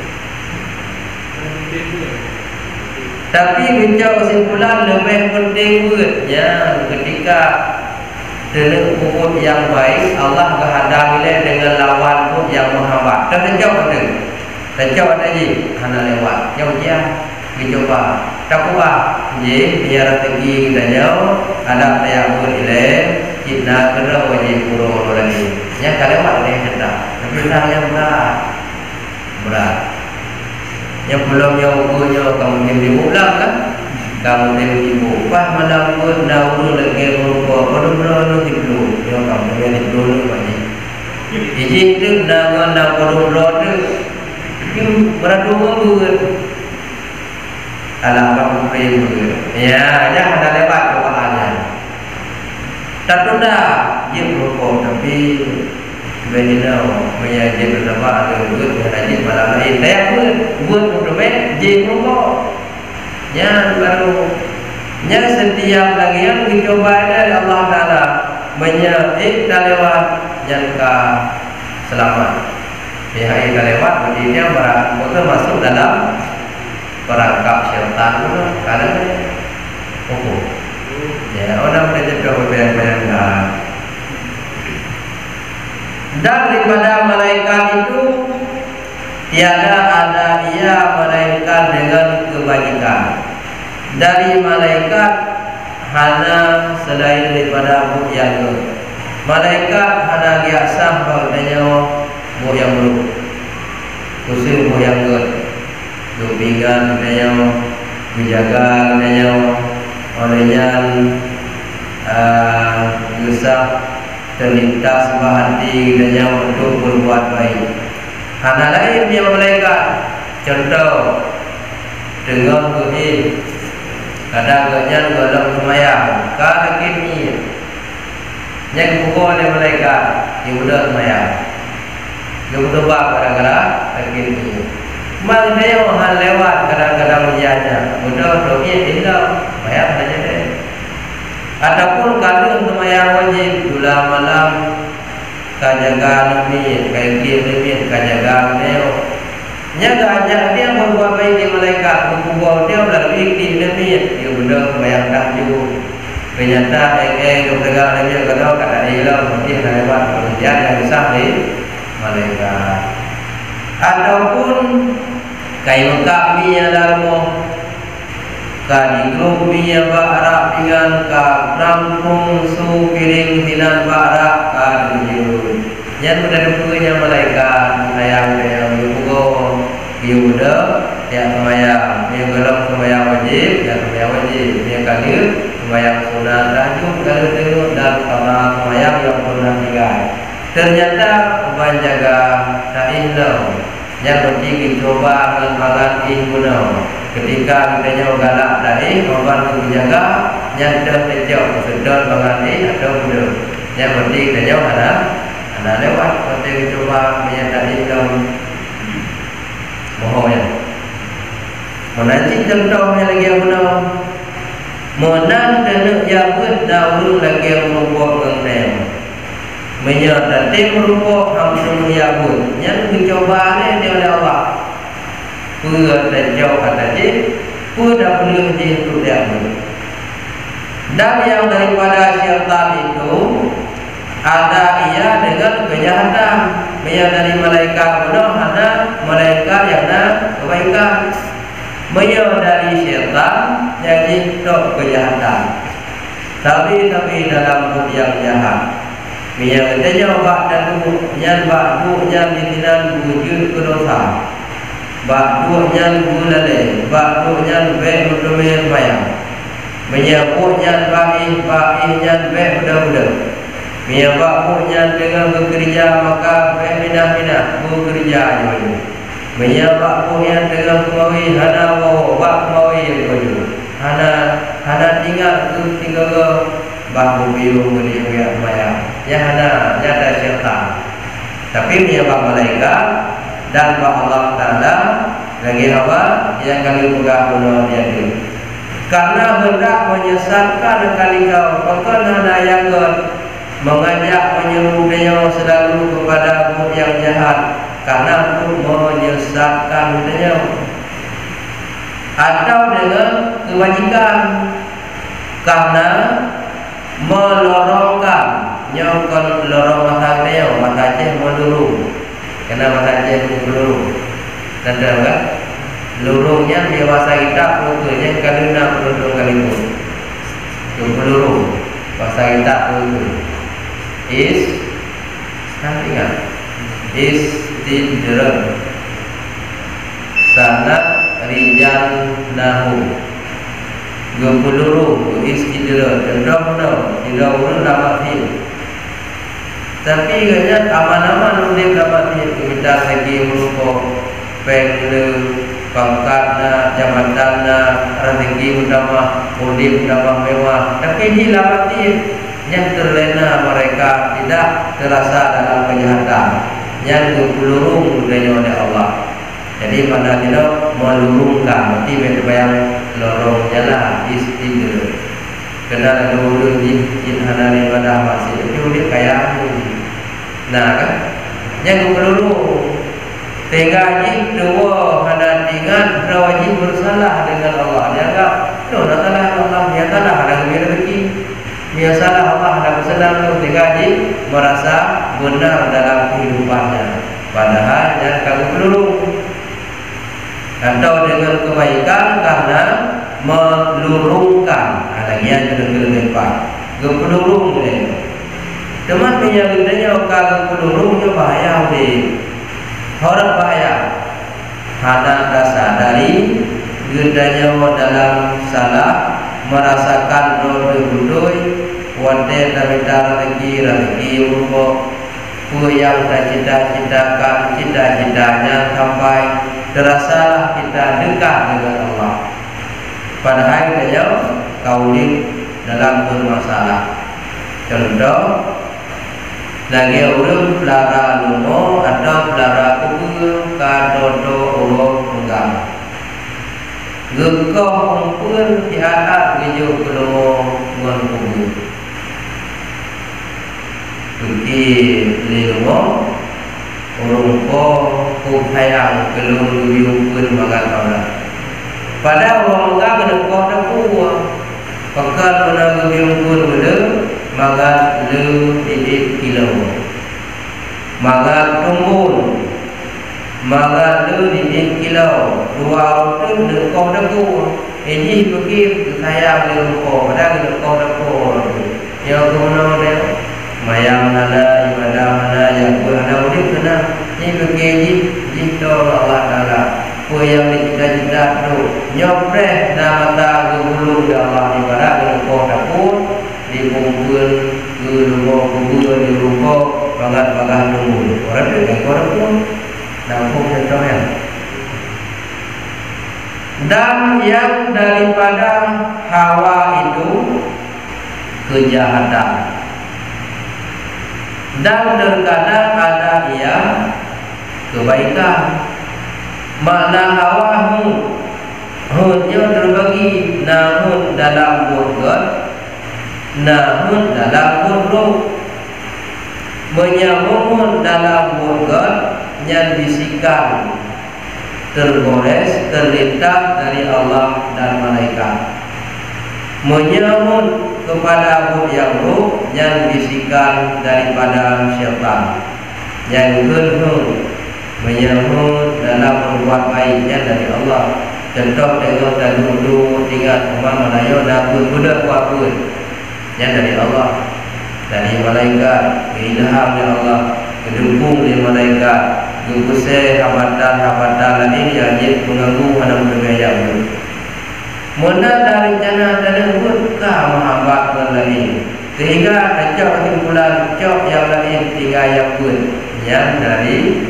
Tapi bincang kesimpulan lebih penting buatnya ketika dengan puput yang baik Allah kehadang dengan lawan pun yang menghambat. Terjauh lagi anak lewat. Jauh dia dicoba. Tak apa. Jadi biar strategi kita jauh ada yang berilmu. Kita kena wajib pura lagi. Yang kalewat dia hendak. Tapi dah yang berat. Yang belum yang punya kamu ibu lah kan? Kamu ibu. Pas malam pun dah urut lagi berupa. Baru tidur. Yang kamu yang tidur ni wajib. Izin tu nak baru tu. Itu berat dua. Alam kamu pergi. Ya, jangan ada lewat kepalannya. tak tunda dia merokok tapi benar punya je bersama ada buat haji malam lain saya buat untuk je merokok yang baru yang setiap lagi yang dicoba dari Allah Taala menyebut lewat yang selamat pihak yang lewat berarti dia betul masuk dalam perangkap syaitan kalau hukum ya orang menjadi bayang-bayang dan daripada malaikat itu tiada ada ia malaikat dengan kebajikan. Dari malaikat hanya selain daripada bu yang malaikat hanya biasa bagainya bu yang buruk khusus bu yang dupingan katanya menjaga katanya olehnya usah terlintas hati dan untuk berbuat baik. Hana lain dia malaikat. Contoh dengan begini, kadang-kadang dalam semayang, kadang kini yang pukul oleh malaikat di budak semayang. Dia berubah kadang-kadang kini. Maknanya hal lewat kadang-kadang menjanya. Budak doa tinggal semayang saja deh. Ataupun kalau semayang wajib gula malam kajaga nabi kaiki nabi kajaga neo nyaga ajak dia berbuat baik di malaikat berkumpul dia melalui iklim nabi dia benda semayang tahajud ternyata tegak nabi kalau kata dia mungkin lewat pengajian yang besar di malaikat ataupun kayu kami yang dalam kadi grup biya barak dengan ka rampung su piring hinan barak ka dijun yang mudah punya malaikat sayang yang buku biuda yang semayang yang dalam semayang wajib yang semayang wajib yang kali semayang sunat tahajud kalau tengok dalam kamar semayang yang pernah tinggal ternyata menjaga tak indah yang penting dicoba dengan guna ketika kita galak tadi korban menjaga yang dah sejauh sedot bangani atau muda yang penting kita ada lewat kita coba menyatakan dalam mohonnya menanti contohnya lagi yang benar menan dan yang berdahulu lagi yang merupakan mengenai menyatakan merupakan hampir yabut yang dicobaan dia oleh Allah pura dan jauh kata dia pura dah boleh dia untuk dia dan yang daripada syaitan itu ada ia dengan kejahatan ia dari malaikat benar ada malaikat yang ada kebaikan ia dari syaitan yang itu kejahatan tapi dalam buk yang jahat ia katanya bak dan yang bak yang ditinan wujud kedosa bakdunya gulale bakdunya be utume bayang menyebutnya baihnya be budak-budak menyebutnya dengan bekerja maka be minah-minah bekerja juga menyebutnya dengan kemawi hana bawa bak kemawi juga hana tinggal bahu biru dia bayang ya hana nyata syaitan tapi menyebut malaikat dan Allah Taala lagi apa yang kali buka pulau dia itu karena hendak menyesatkan kali kau bukan ada yang mengajak menyuruh dia selalu kepada bud yang jahat karena untuk menyesatkan dia atau dengan kewajiban karena melorongkan nyokon lorong mata dia mata ceh meluru kenapa saja peluru dan kan pelurungnya dewasa kita pelurungnya kadang peluru kalipun itu peluru bahasa kita peluru is ingat is tidran sangat rijal nahu peluru is tidran contoh tidak urun dapat tapi katanya aman-aman boleh dapat kita lagi merupakan pengelu pangkatna jabatanna rezeki utama mudik utama mewah tapi ini dapat yang terlena mereka tidak terasa dalam kejahatan, yang berpelurung budaya oleh Allah. Jadi pada tidak melurungkan, nanti bayang lorong jalan istighfar. Kena dulu jin hanari pada masih itu dia kayak nah kan, yang berpelurung. Tengah jin dua hana tinggal wajib bersalah dengan Allah. Jangan, no, nak salah Allah, dia salah ada rezeki. Biasalah Allah ada bersenang tu dikaji merasa benar dalam kehidupannya. Padahal yang kamu perlu atau dengan kebaikan karena melurungkan. Lagi yang kedua kepelurung ni. Teman punya gendanya kalau kepelurungnya bahaya ni. Orang bahaya. Hana sadari gendanya dalam salah merasakan roda budoi wante tabita rezeki rupo yang kita cita-citakan cita-citanya sampai terasalah kita dekat dengan Allah. Padahal dia kaulit dalam bermasalah. Contoh lagi urut pelara lumo atau pelara kubur kadodo urut enggak. Gekoh pun di atas gejuk penuh ngon kubur. Pergi lilmo urung ko kuhayang kelung biu pun makan kaula. Pada orang enggak kena koh dah kuah. Pakal mana biu pun benda makan le titik kilo. Makan tumbul maga tu di kilo dua tu de kau dah ku ini pergi saya le ko pada de kau dah ku ya kono de mayang ada ibadah ada yang ku ada urip kena ni pergi ji to Allah taala ku yang dicita-cita tu nyopre nama ta gulu Allah ibadah de kau dah ku di kumpul gulu kubur di ruko bagat-bagat tunggu orang de kau dah ku nampung contohnya. Dan yang daripada hawa itu kejahatan. Dan terkadang ada ia kebaikan. Makna hawamu hanya terbagi namun dalam burgot, namun dalam buruk. Menyambung dalam burgot yang bisikan tergores terlintas dari Allah dan malaikat, menyambut kepada yang ruh yang bisikan daripada syaitan, yang kedua menyambut dalam berbuat baiknya dari Allah. Contoh tengok dan dulu tinggal rumah Melayu dan budak buat yang dari Allah, dari malaikat, keilham dari Allah, kedukung dari malaikat, kekuse hambatan ini yang mengganggu pada budaya itu. Mula dari jana dan burka menghambat berlari, sehingga acok kesimpulan cok yang lain tiga yang pun yang dari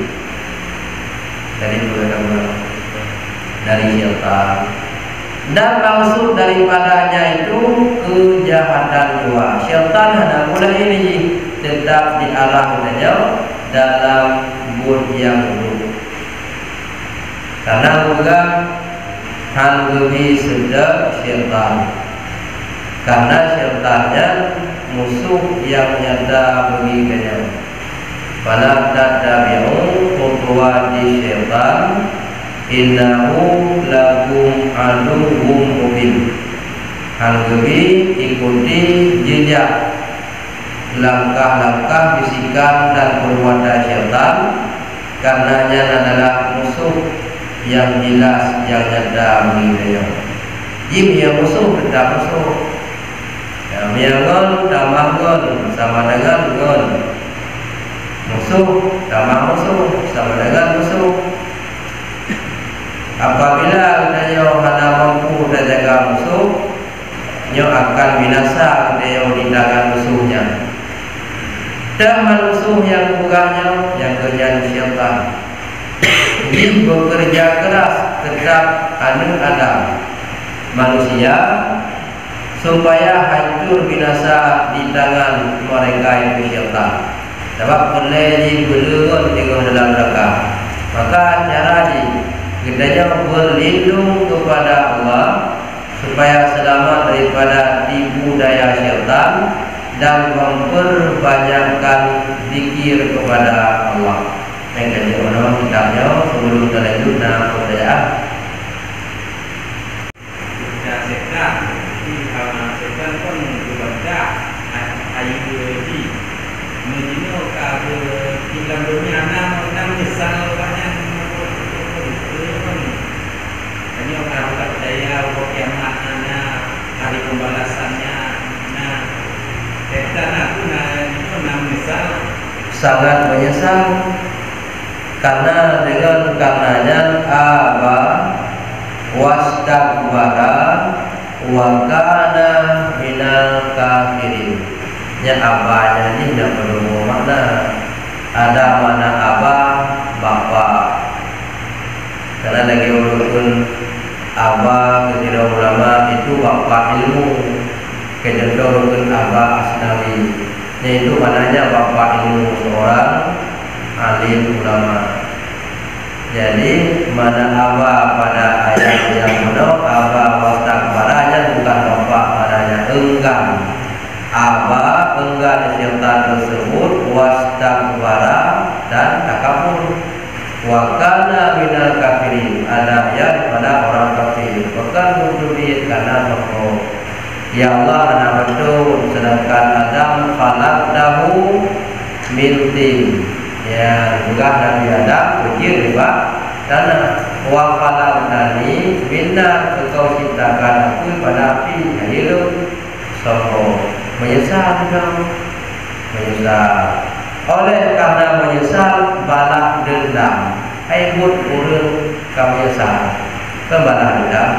dari syaitan. Dan maksud daripadanya itu kejahatan jiwa. Syaitan hendak mulai ini tetap diarahkannya dalam bud yang buruk. Karena juga hal lebih sedap syaitan. Karena syaitannya musuh yang nyata bagi kalian. Fala tattabi'u khutuwati syaitan innahu lakum aduwwum mubin. Hal lebih ikuti jejak langkah-langkah bisikan dan perbuatan syaitan, karenanya adalah musuh yang jelas yang nyata bagi dia. Jim yang musuh tetap musuh. Yang miangon tambah gon sama dengan gon. Musuh tambah musuh sama dengan musuh. Apabila kita hanya mampu dan jaga musuh, nyo akan binasa kita di tangan musuhnya. Dan musuh yang bukannya yang kerja syaitan. Dia bekerja keras tetap anu ada manusia supaya hancur binasa di tangan mereka itu syaitan. Sebab boleh dibelurun dengan dalam neraka. Maka cara kita berlindung kepada Allah supaya selamat daripada tipu daya syaitan dan memperbanyakkan zikir kepada Allah. Yang kedua kitabnya sebelum kita lanjut dalam percayaan. Setan, setan pun berbeda. Ayat di menjadi kalau dalam dunia nam misal banyak hanya orang percaya bahwa kiamatnya hari pembalasannya. Nah, setan aku itu nam misal sangat menyesal karena dengan karenanya aba wastakbara wa kana minal kafirin. Ya abahnya ini tidak perlu makna. Ada mana abah bapak. Karena lagi urutkan abah ketika ulama itu bapak ilmu. Ketika urutkan abah asnawi, yaitu maknanya bapak ilmu seorang alim ulama. Jadi mana abah pada ayat yang benar abah wastakbaranya bukan bapak padanya enggan. Aba enggan syaitan tersebut wastakbara dan takabur. Wa kana minal kafirin, ada ayat pada orang kafir. Bukan mujibin karena tokoh. Ya Allah mana betul sedangkan Adam khalaqtahu min tin. Ya juga Nabi Adam ujian riba tanah. Wa khalaqtani minnar, engkau ciptakan aku pada api. Hidup sopo menyesal kamu, menyesal. Oleh karena menyesal balas dendam. Aibut urang kamu menyesal. Balas dendam.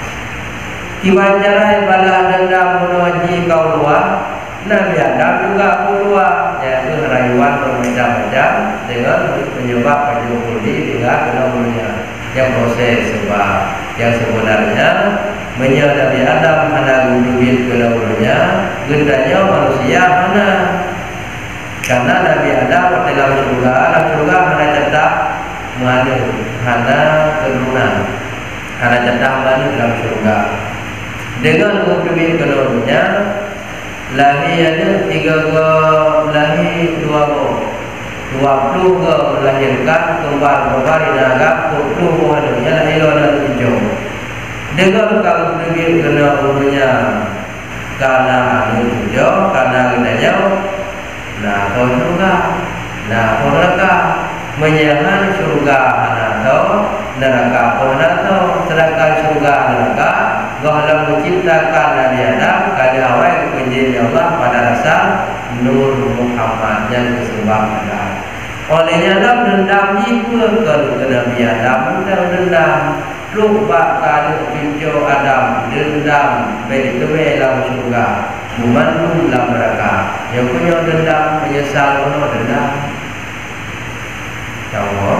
Tiba cara balas dendam menuju kau luar. Nabi Adam juga keluar. Yaitu rayuan bermacam-macam dengan penyebab penjumuli dengan kenalnya. Yang proses sebab yang sebenarnya menyadari Adam hana gudubin kelaunya, gendanya manusia hana. Karena Nabi Adam dalam surga hana cetak manu, hana keturunan, hana cetak manu dalam surga. Dengan gudubin kelaunya, lahirnya 20 melahirkan kembar-kembar di naga 20 manusia lahir dan hijau. Dengan kalau lebih kena umurnya karena anu hijau, karena gendanya, nah kau surga, nah kau neraka, menyangan surga atau neraka kau neraka, sedangkan surga neraka, kau dalam menciptakan Nabi Adam, kali awal menjadi Allah pada dasar Nur Muhammad yang disembah pada. Olehnya Adam dendam jiwa ke Nabi Adam dendam. Lupa kali cucu Adam dendam beri dalam surga memandung dalam neraka. Yang punya dendam menyesal punya dendam. Tahu?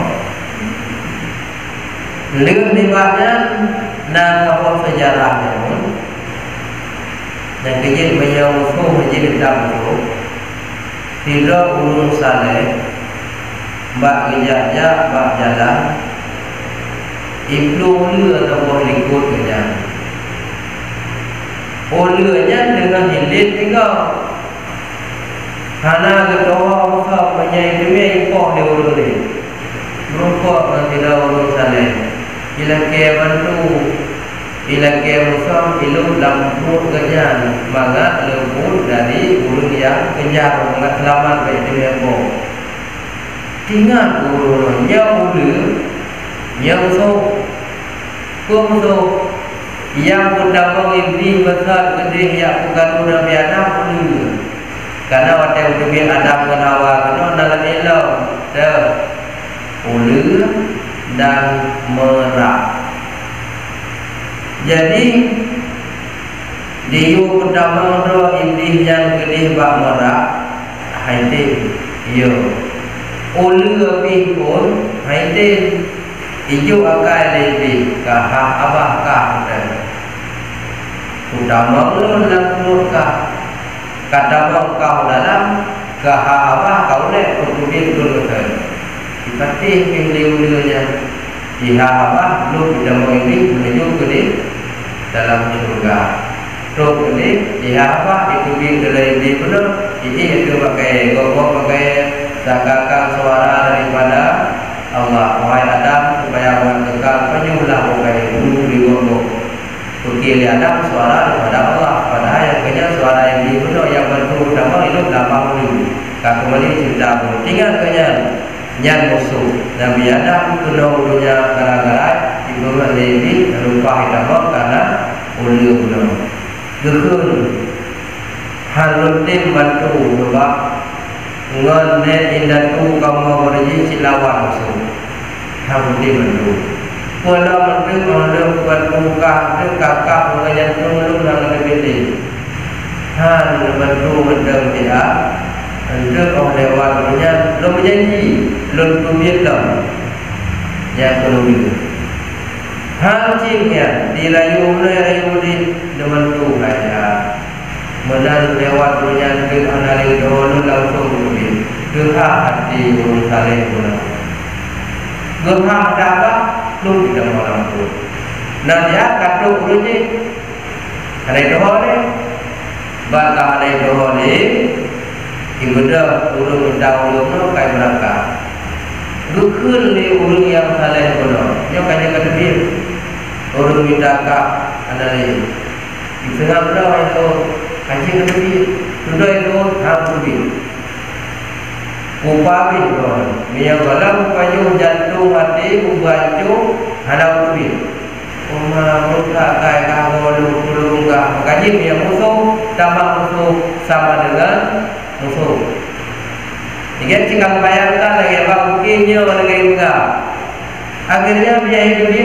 Lebih dibahnya nak apa sejarahnya pun. Dan kejadian menyausuh menjadi dendam. Tidak ulun saleh, mbak gejanya, mbak jalan. Ibnu ulu atau ikut kenyang. Ulunya dengan hilir tinggal. Hana ketua muka penyai demi impor di ulu ni. Merokok yang tidak ulu saleh. Bila ke bantu, bila ke muka ilu lampu kenyang. Maka lembut dari ulu yang kenyang. Maka selamat baik demi impor. Tinggal ulunya ulu yang so kumso yang pertama iblis besar gede yang bukan Nabi Adam dulu. Karena waktu Nabi Adam dan Hawa kena dalam ilau ulu dan merah. Jadi dia pertama do iblis yang gede bak merah. Haite yo ulu api pun haite ijo akai lebih kahah abah kah dan utama ulun dalam murka kata kau dalam kehawa kau le kutubin dulu kan dipatih pilih-pilihnya dihawa lu tidak mau ini menuju ke di dalam surga lu ini dihawa ditubin dari di penuh ini itu pakai gogok pakai sakakan suara daripada Allah wahai Adam supaya awak kekal penyulah pakai bulu di gogok Tukil Adam suara daripada Allah. Padahal yang kenya suara yang dibunuh yang bertemu sama hidup 80 Kak kembali cerita pun tinggal kenya nyan musuh Nabi Adam kena ulunya gara-gara dibunuh Levi lupa hitam karena ulu bunuh gekun halutin bantu coba ngon net indatu kamu berji silawan musuh halutin bantu Walau mendengar buat muka, kakak mengajar tunggu dalam lebih Han bantu mendeng dia, untuk orang lewat punya, lo berjanji, lo tumit dah, yang perlu. Han cingnya dirayu di depan tu kaya, menang lewat punya ke analis dulu langsung tumit, gerah hati urus saling pulang, gerah dapat lu tidak mau langsung. Nah dia kata urunya ada doa ni, bata ada doa ni, ibadah urung minta urung no kai berangkat. Dukun ni urung yang saleh kono, yang kaya kata dia, urung minta kak ada ni. Di tengah berapa itu kaji kata dia, sudah itu harus lebih. Upabi kon miya galam payu jantung hati ubancu hadap tubi uma muka kai kago lu enggak kaji miya musuh tambah musuh sama dengan musuh jika cikang bayangkan lagi apa mungkinnya lagi enggak akhirnya dia hidup dia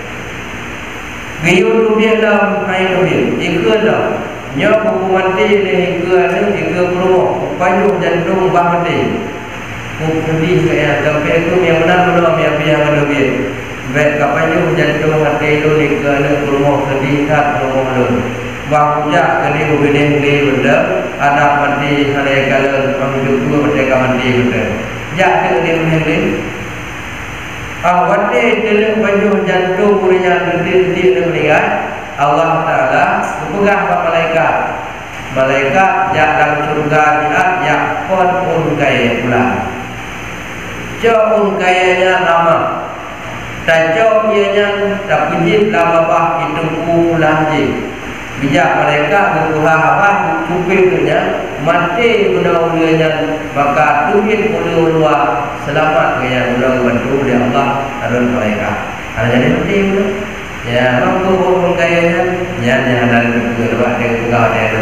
gayung dia dalam hidup dia ikut dah nyok hukuman dia ni ikut pro payu jantung bahati sedih kayak sampai itu yang benar belum yang ada duit. Baik kapannya jantung hati itu ni kerana rumah sedih tak rumah belum. Bahuja kini hubungan ni benda ada mati hari kalau pemilik dua mereka mati benda. Jak kini hubungan ni. Awak ni dalam baju jantung punya detik-detik ni meninggal. Allah Taala pegang malaikat. Malaikat jak dalam surga dia jak pun kaya pula. Jauh kayanya lama, dan jauh ianya tak puji lama bah itu pulang je. Bijak mereka berkuah apa cupingnya mati guna ulanya maka tuhin ulua selamat kaya guna bantu oleh Allah dan mereka. Ada jadi penting tu. Ya, mampu orang kayanya, yang ada kedua dia juga ada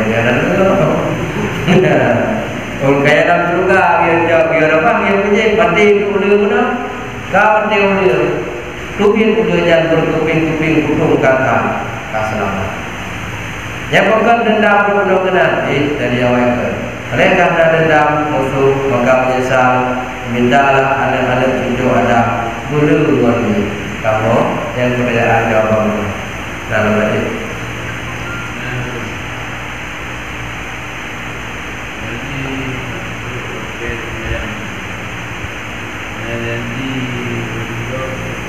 ada. Orang kaya dalam surga biar apa dia punya mati ulu mana kau mati ulu tubin ulu jangan berkuping-kuping kutung kakak selamat yang bukan dendam ulu kena dari awal ke mereka karena dendam musuh maka menyesal mintalah anak-anak cucu ada ulu ini kamu yang kepercayaan jawabanmu dalam hadis jadi berdua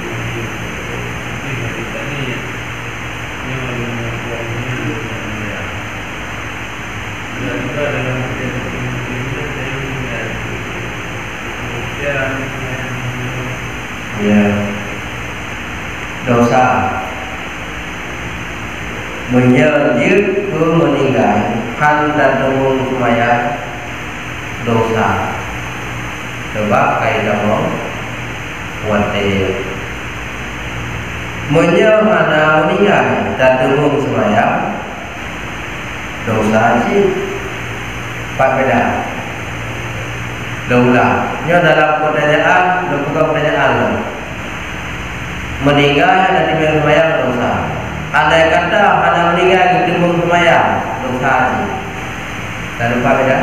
ini kita ni yang mempunyai dan juga dalam ini saya ingat ya dosa menyejut ke meninggal kan dan tunggu semaya dosa sebab kaitan wate menyahana meninggal dan tunggu semaya dosa sih pak beda daulah nya dalam pertanyaan bukan pertanyaan meninggal dan tunggu semaya dosa ada kata ada meninggal di tunggu semaya dosa sih dan pak beda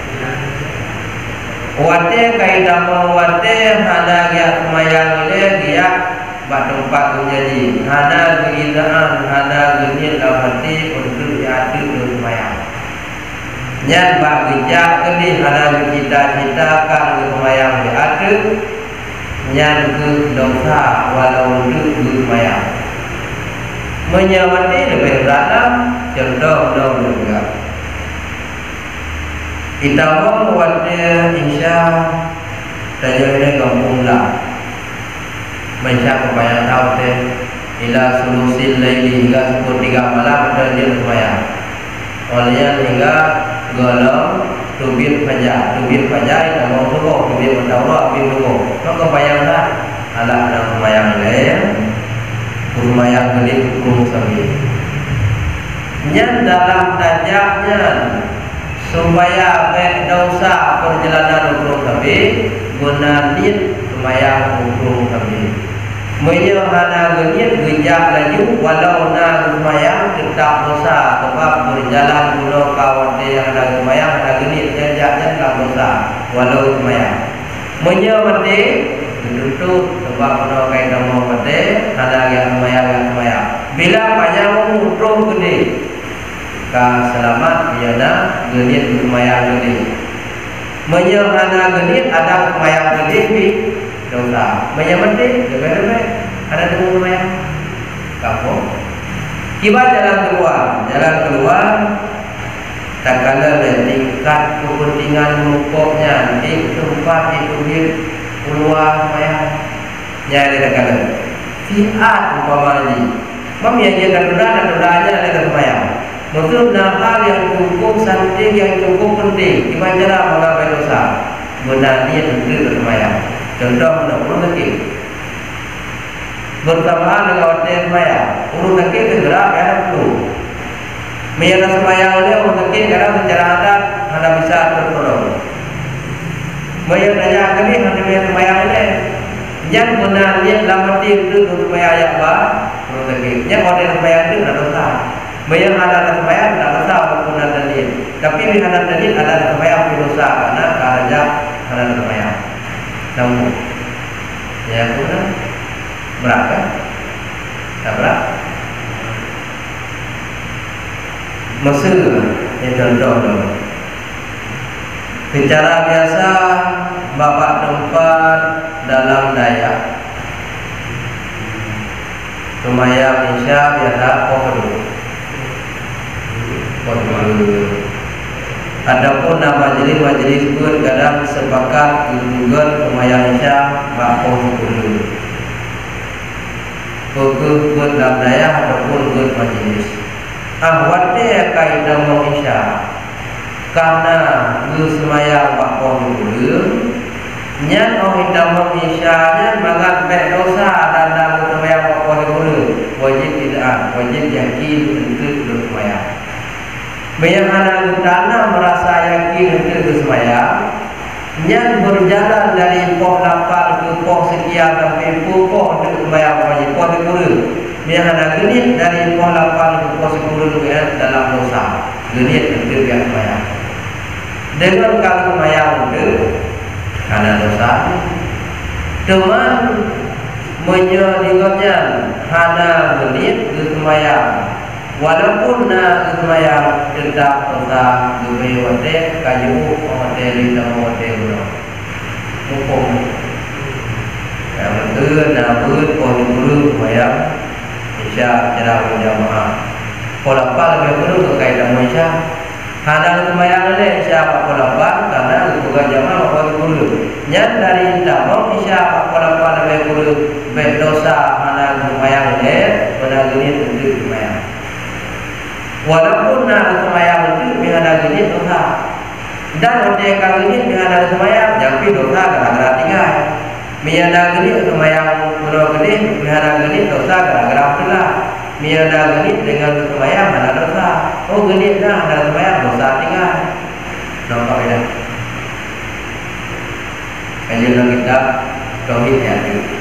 wate kaitan wate hana dia semayang ile dia bak tempat menjadi hana keindahan hana genyit dalam hati untuk ada semayang. Nyan bagi jak kelih ada cita-cita kan semayang ada. Nyan ke dosa walau itu semayang. Menyamati lebih berat contoh juga. Kita mau wadah insya tanya ini kampung lah. Macam kebayang tahu teh ila solusi lain hingga 3 malam dan dia semayang. Olehnya hingga golong tubir pajak kita mau tubuh tubir mentawar tubir tubuh. Maka kebayang tak anak nak semayang lain, semayang kelih kurung sabi. Nyan dalam tajaknya supaya dosa perjalanan kurung sabi guna niat semayang kurung sabi. Menyahana genit gejak laju walau na semayang tetap dosa sebab berjalan guna kawan dia yang ada semayang ada genit jejaknya dalam dosa walau semayang. Menyamati ditutup sebab guna kaitan mau mati ada yang semayang bila panjang mutrung gede ka selamat biana genit semayang gede. Menyahana genit ada semayang gede dosa. Menyamati lebih ada tunggu semayang kampung. Kiba jalan keluar tak kala tingkat kepentingan rupanya di tempat itu dia keluar semayang nyari tak kala fiat umpama ni mami yang dia dan dudanya ada semayang. Betul hal yang cukup santing yang cukup penting kiba cara mengabai dosa benar dia tentu semayang. Contoh urut kaki bersamaan dengan waktu semayang. Urut kaki bergerak ke arah dulu. Menyana semayang dia urut kaki karena secara adat anda bisa tertolong. Menyana kali anda menyana semayang ini yang benar dia dalam arti itu semayang yang apa urut kaki. Yang waktu semayang itu ada dosa. Menyana ada semayang ada dosa walaupun ada dia. Tapi menyana tadi ada semayang dosa karena kerja ada semayang. Namun ya pun berapa? Tak berapa? Mesir yang contoh. Secara biasa bapak tempat dalam Dayak semayang isya biasa pohon. Adapun majelis pun kadang sepakat juga semayang isya bakon dulu. Pukul buat dalam daya ataupun buat majelis. Ahwatnya kaidah mau isya karena semayang bakon dulu. Nyan oh hitam mau isya nya mangat dosa dan dalam semayang bakon dulu. Wajib tidak, wajib yakin untuk semayang. Menyana tanah merasa yakin untuk bersemayang, yang berjalan dari poh 8 ke poh sekian sampai poh untuk bersemayang wajib poh 10. Menyana genit dari poh 8 ke poh 10 dalam dosa. Genit untuk bersemayang. Dengan kalau bersemayang itu ada dosa. Teman menyadiknya hana genit bersemayang. Walaupun nak semayang tetap dosa lebih wate kayu wate lintang wate bro. Hukum. Yang betul nak pohon semayang isya cara berjamaah. Pola apa lebih perlu kekaitan isya. Hana semayang le isya pola apa karena bukan jamaah pohon Yang dari tamam isya pola apa lebih perlu berdosa hana semayang le pada gini untuk semayang. Walaupun nak semayang itu mihana genit dosa. Dan waktu yang genit mihana semayang jampi dosa gara-gara tinggal. Mihana genit semayang pulau genit mihana genit dosa gara-gara pula. Mihana genit dengan semayang ada dosa. Oh genit dah ada semayang dosa tinggal. Nampak beda. Kajian kitab tauhid ya.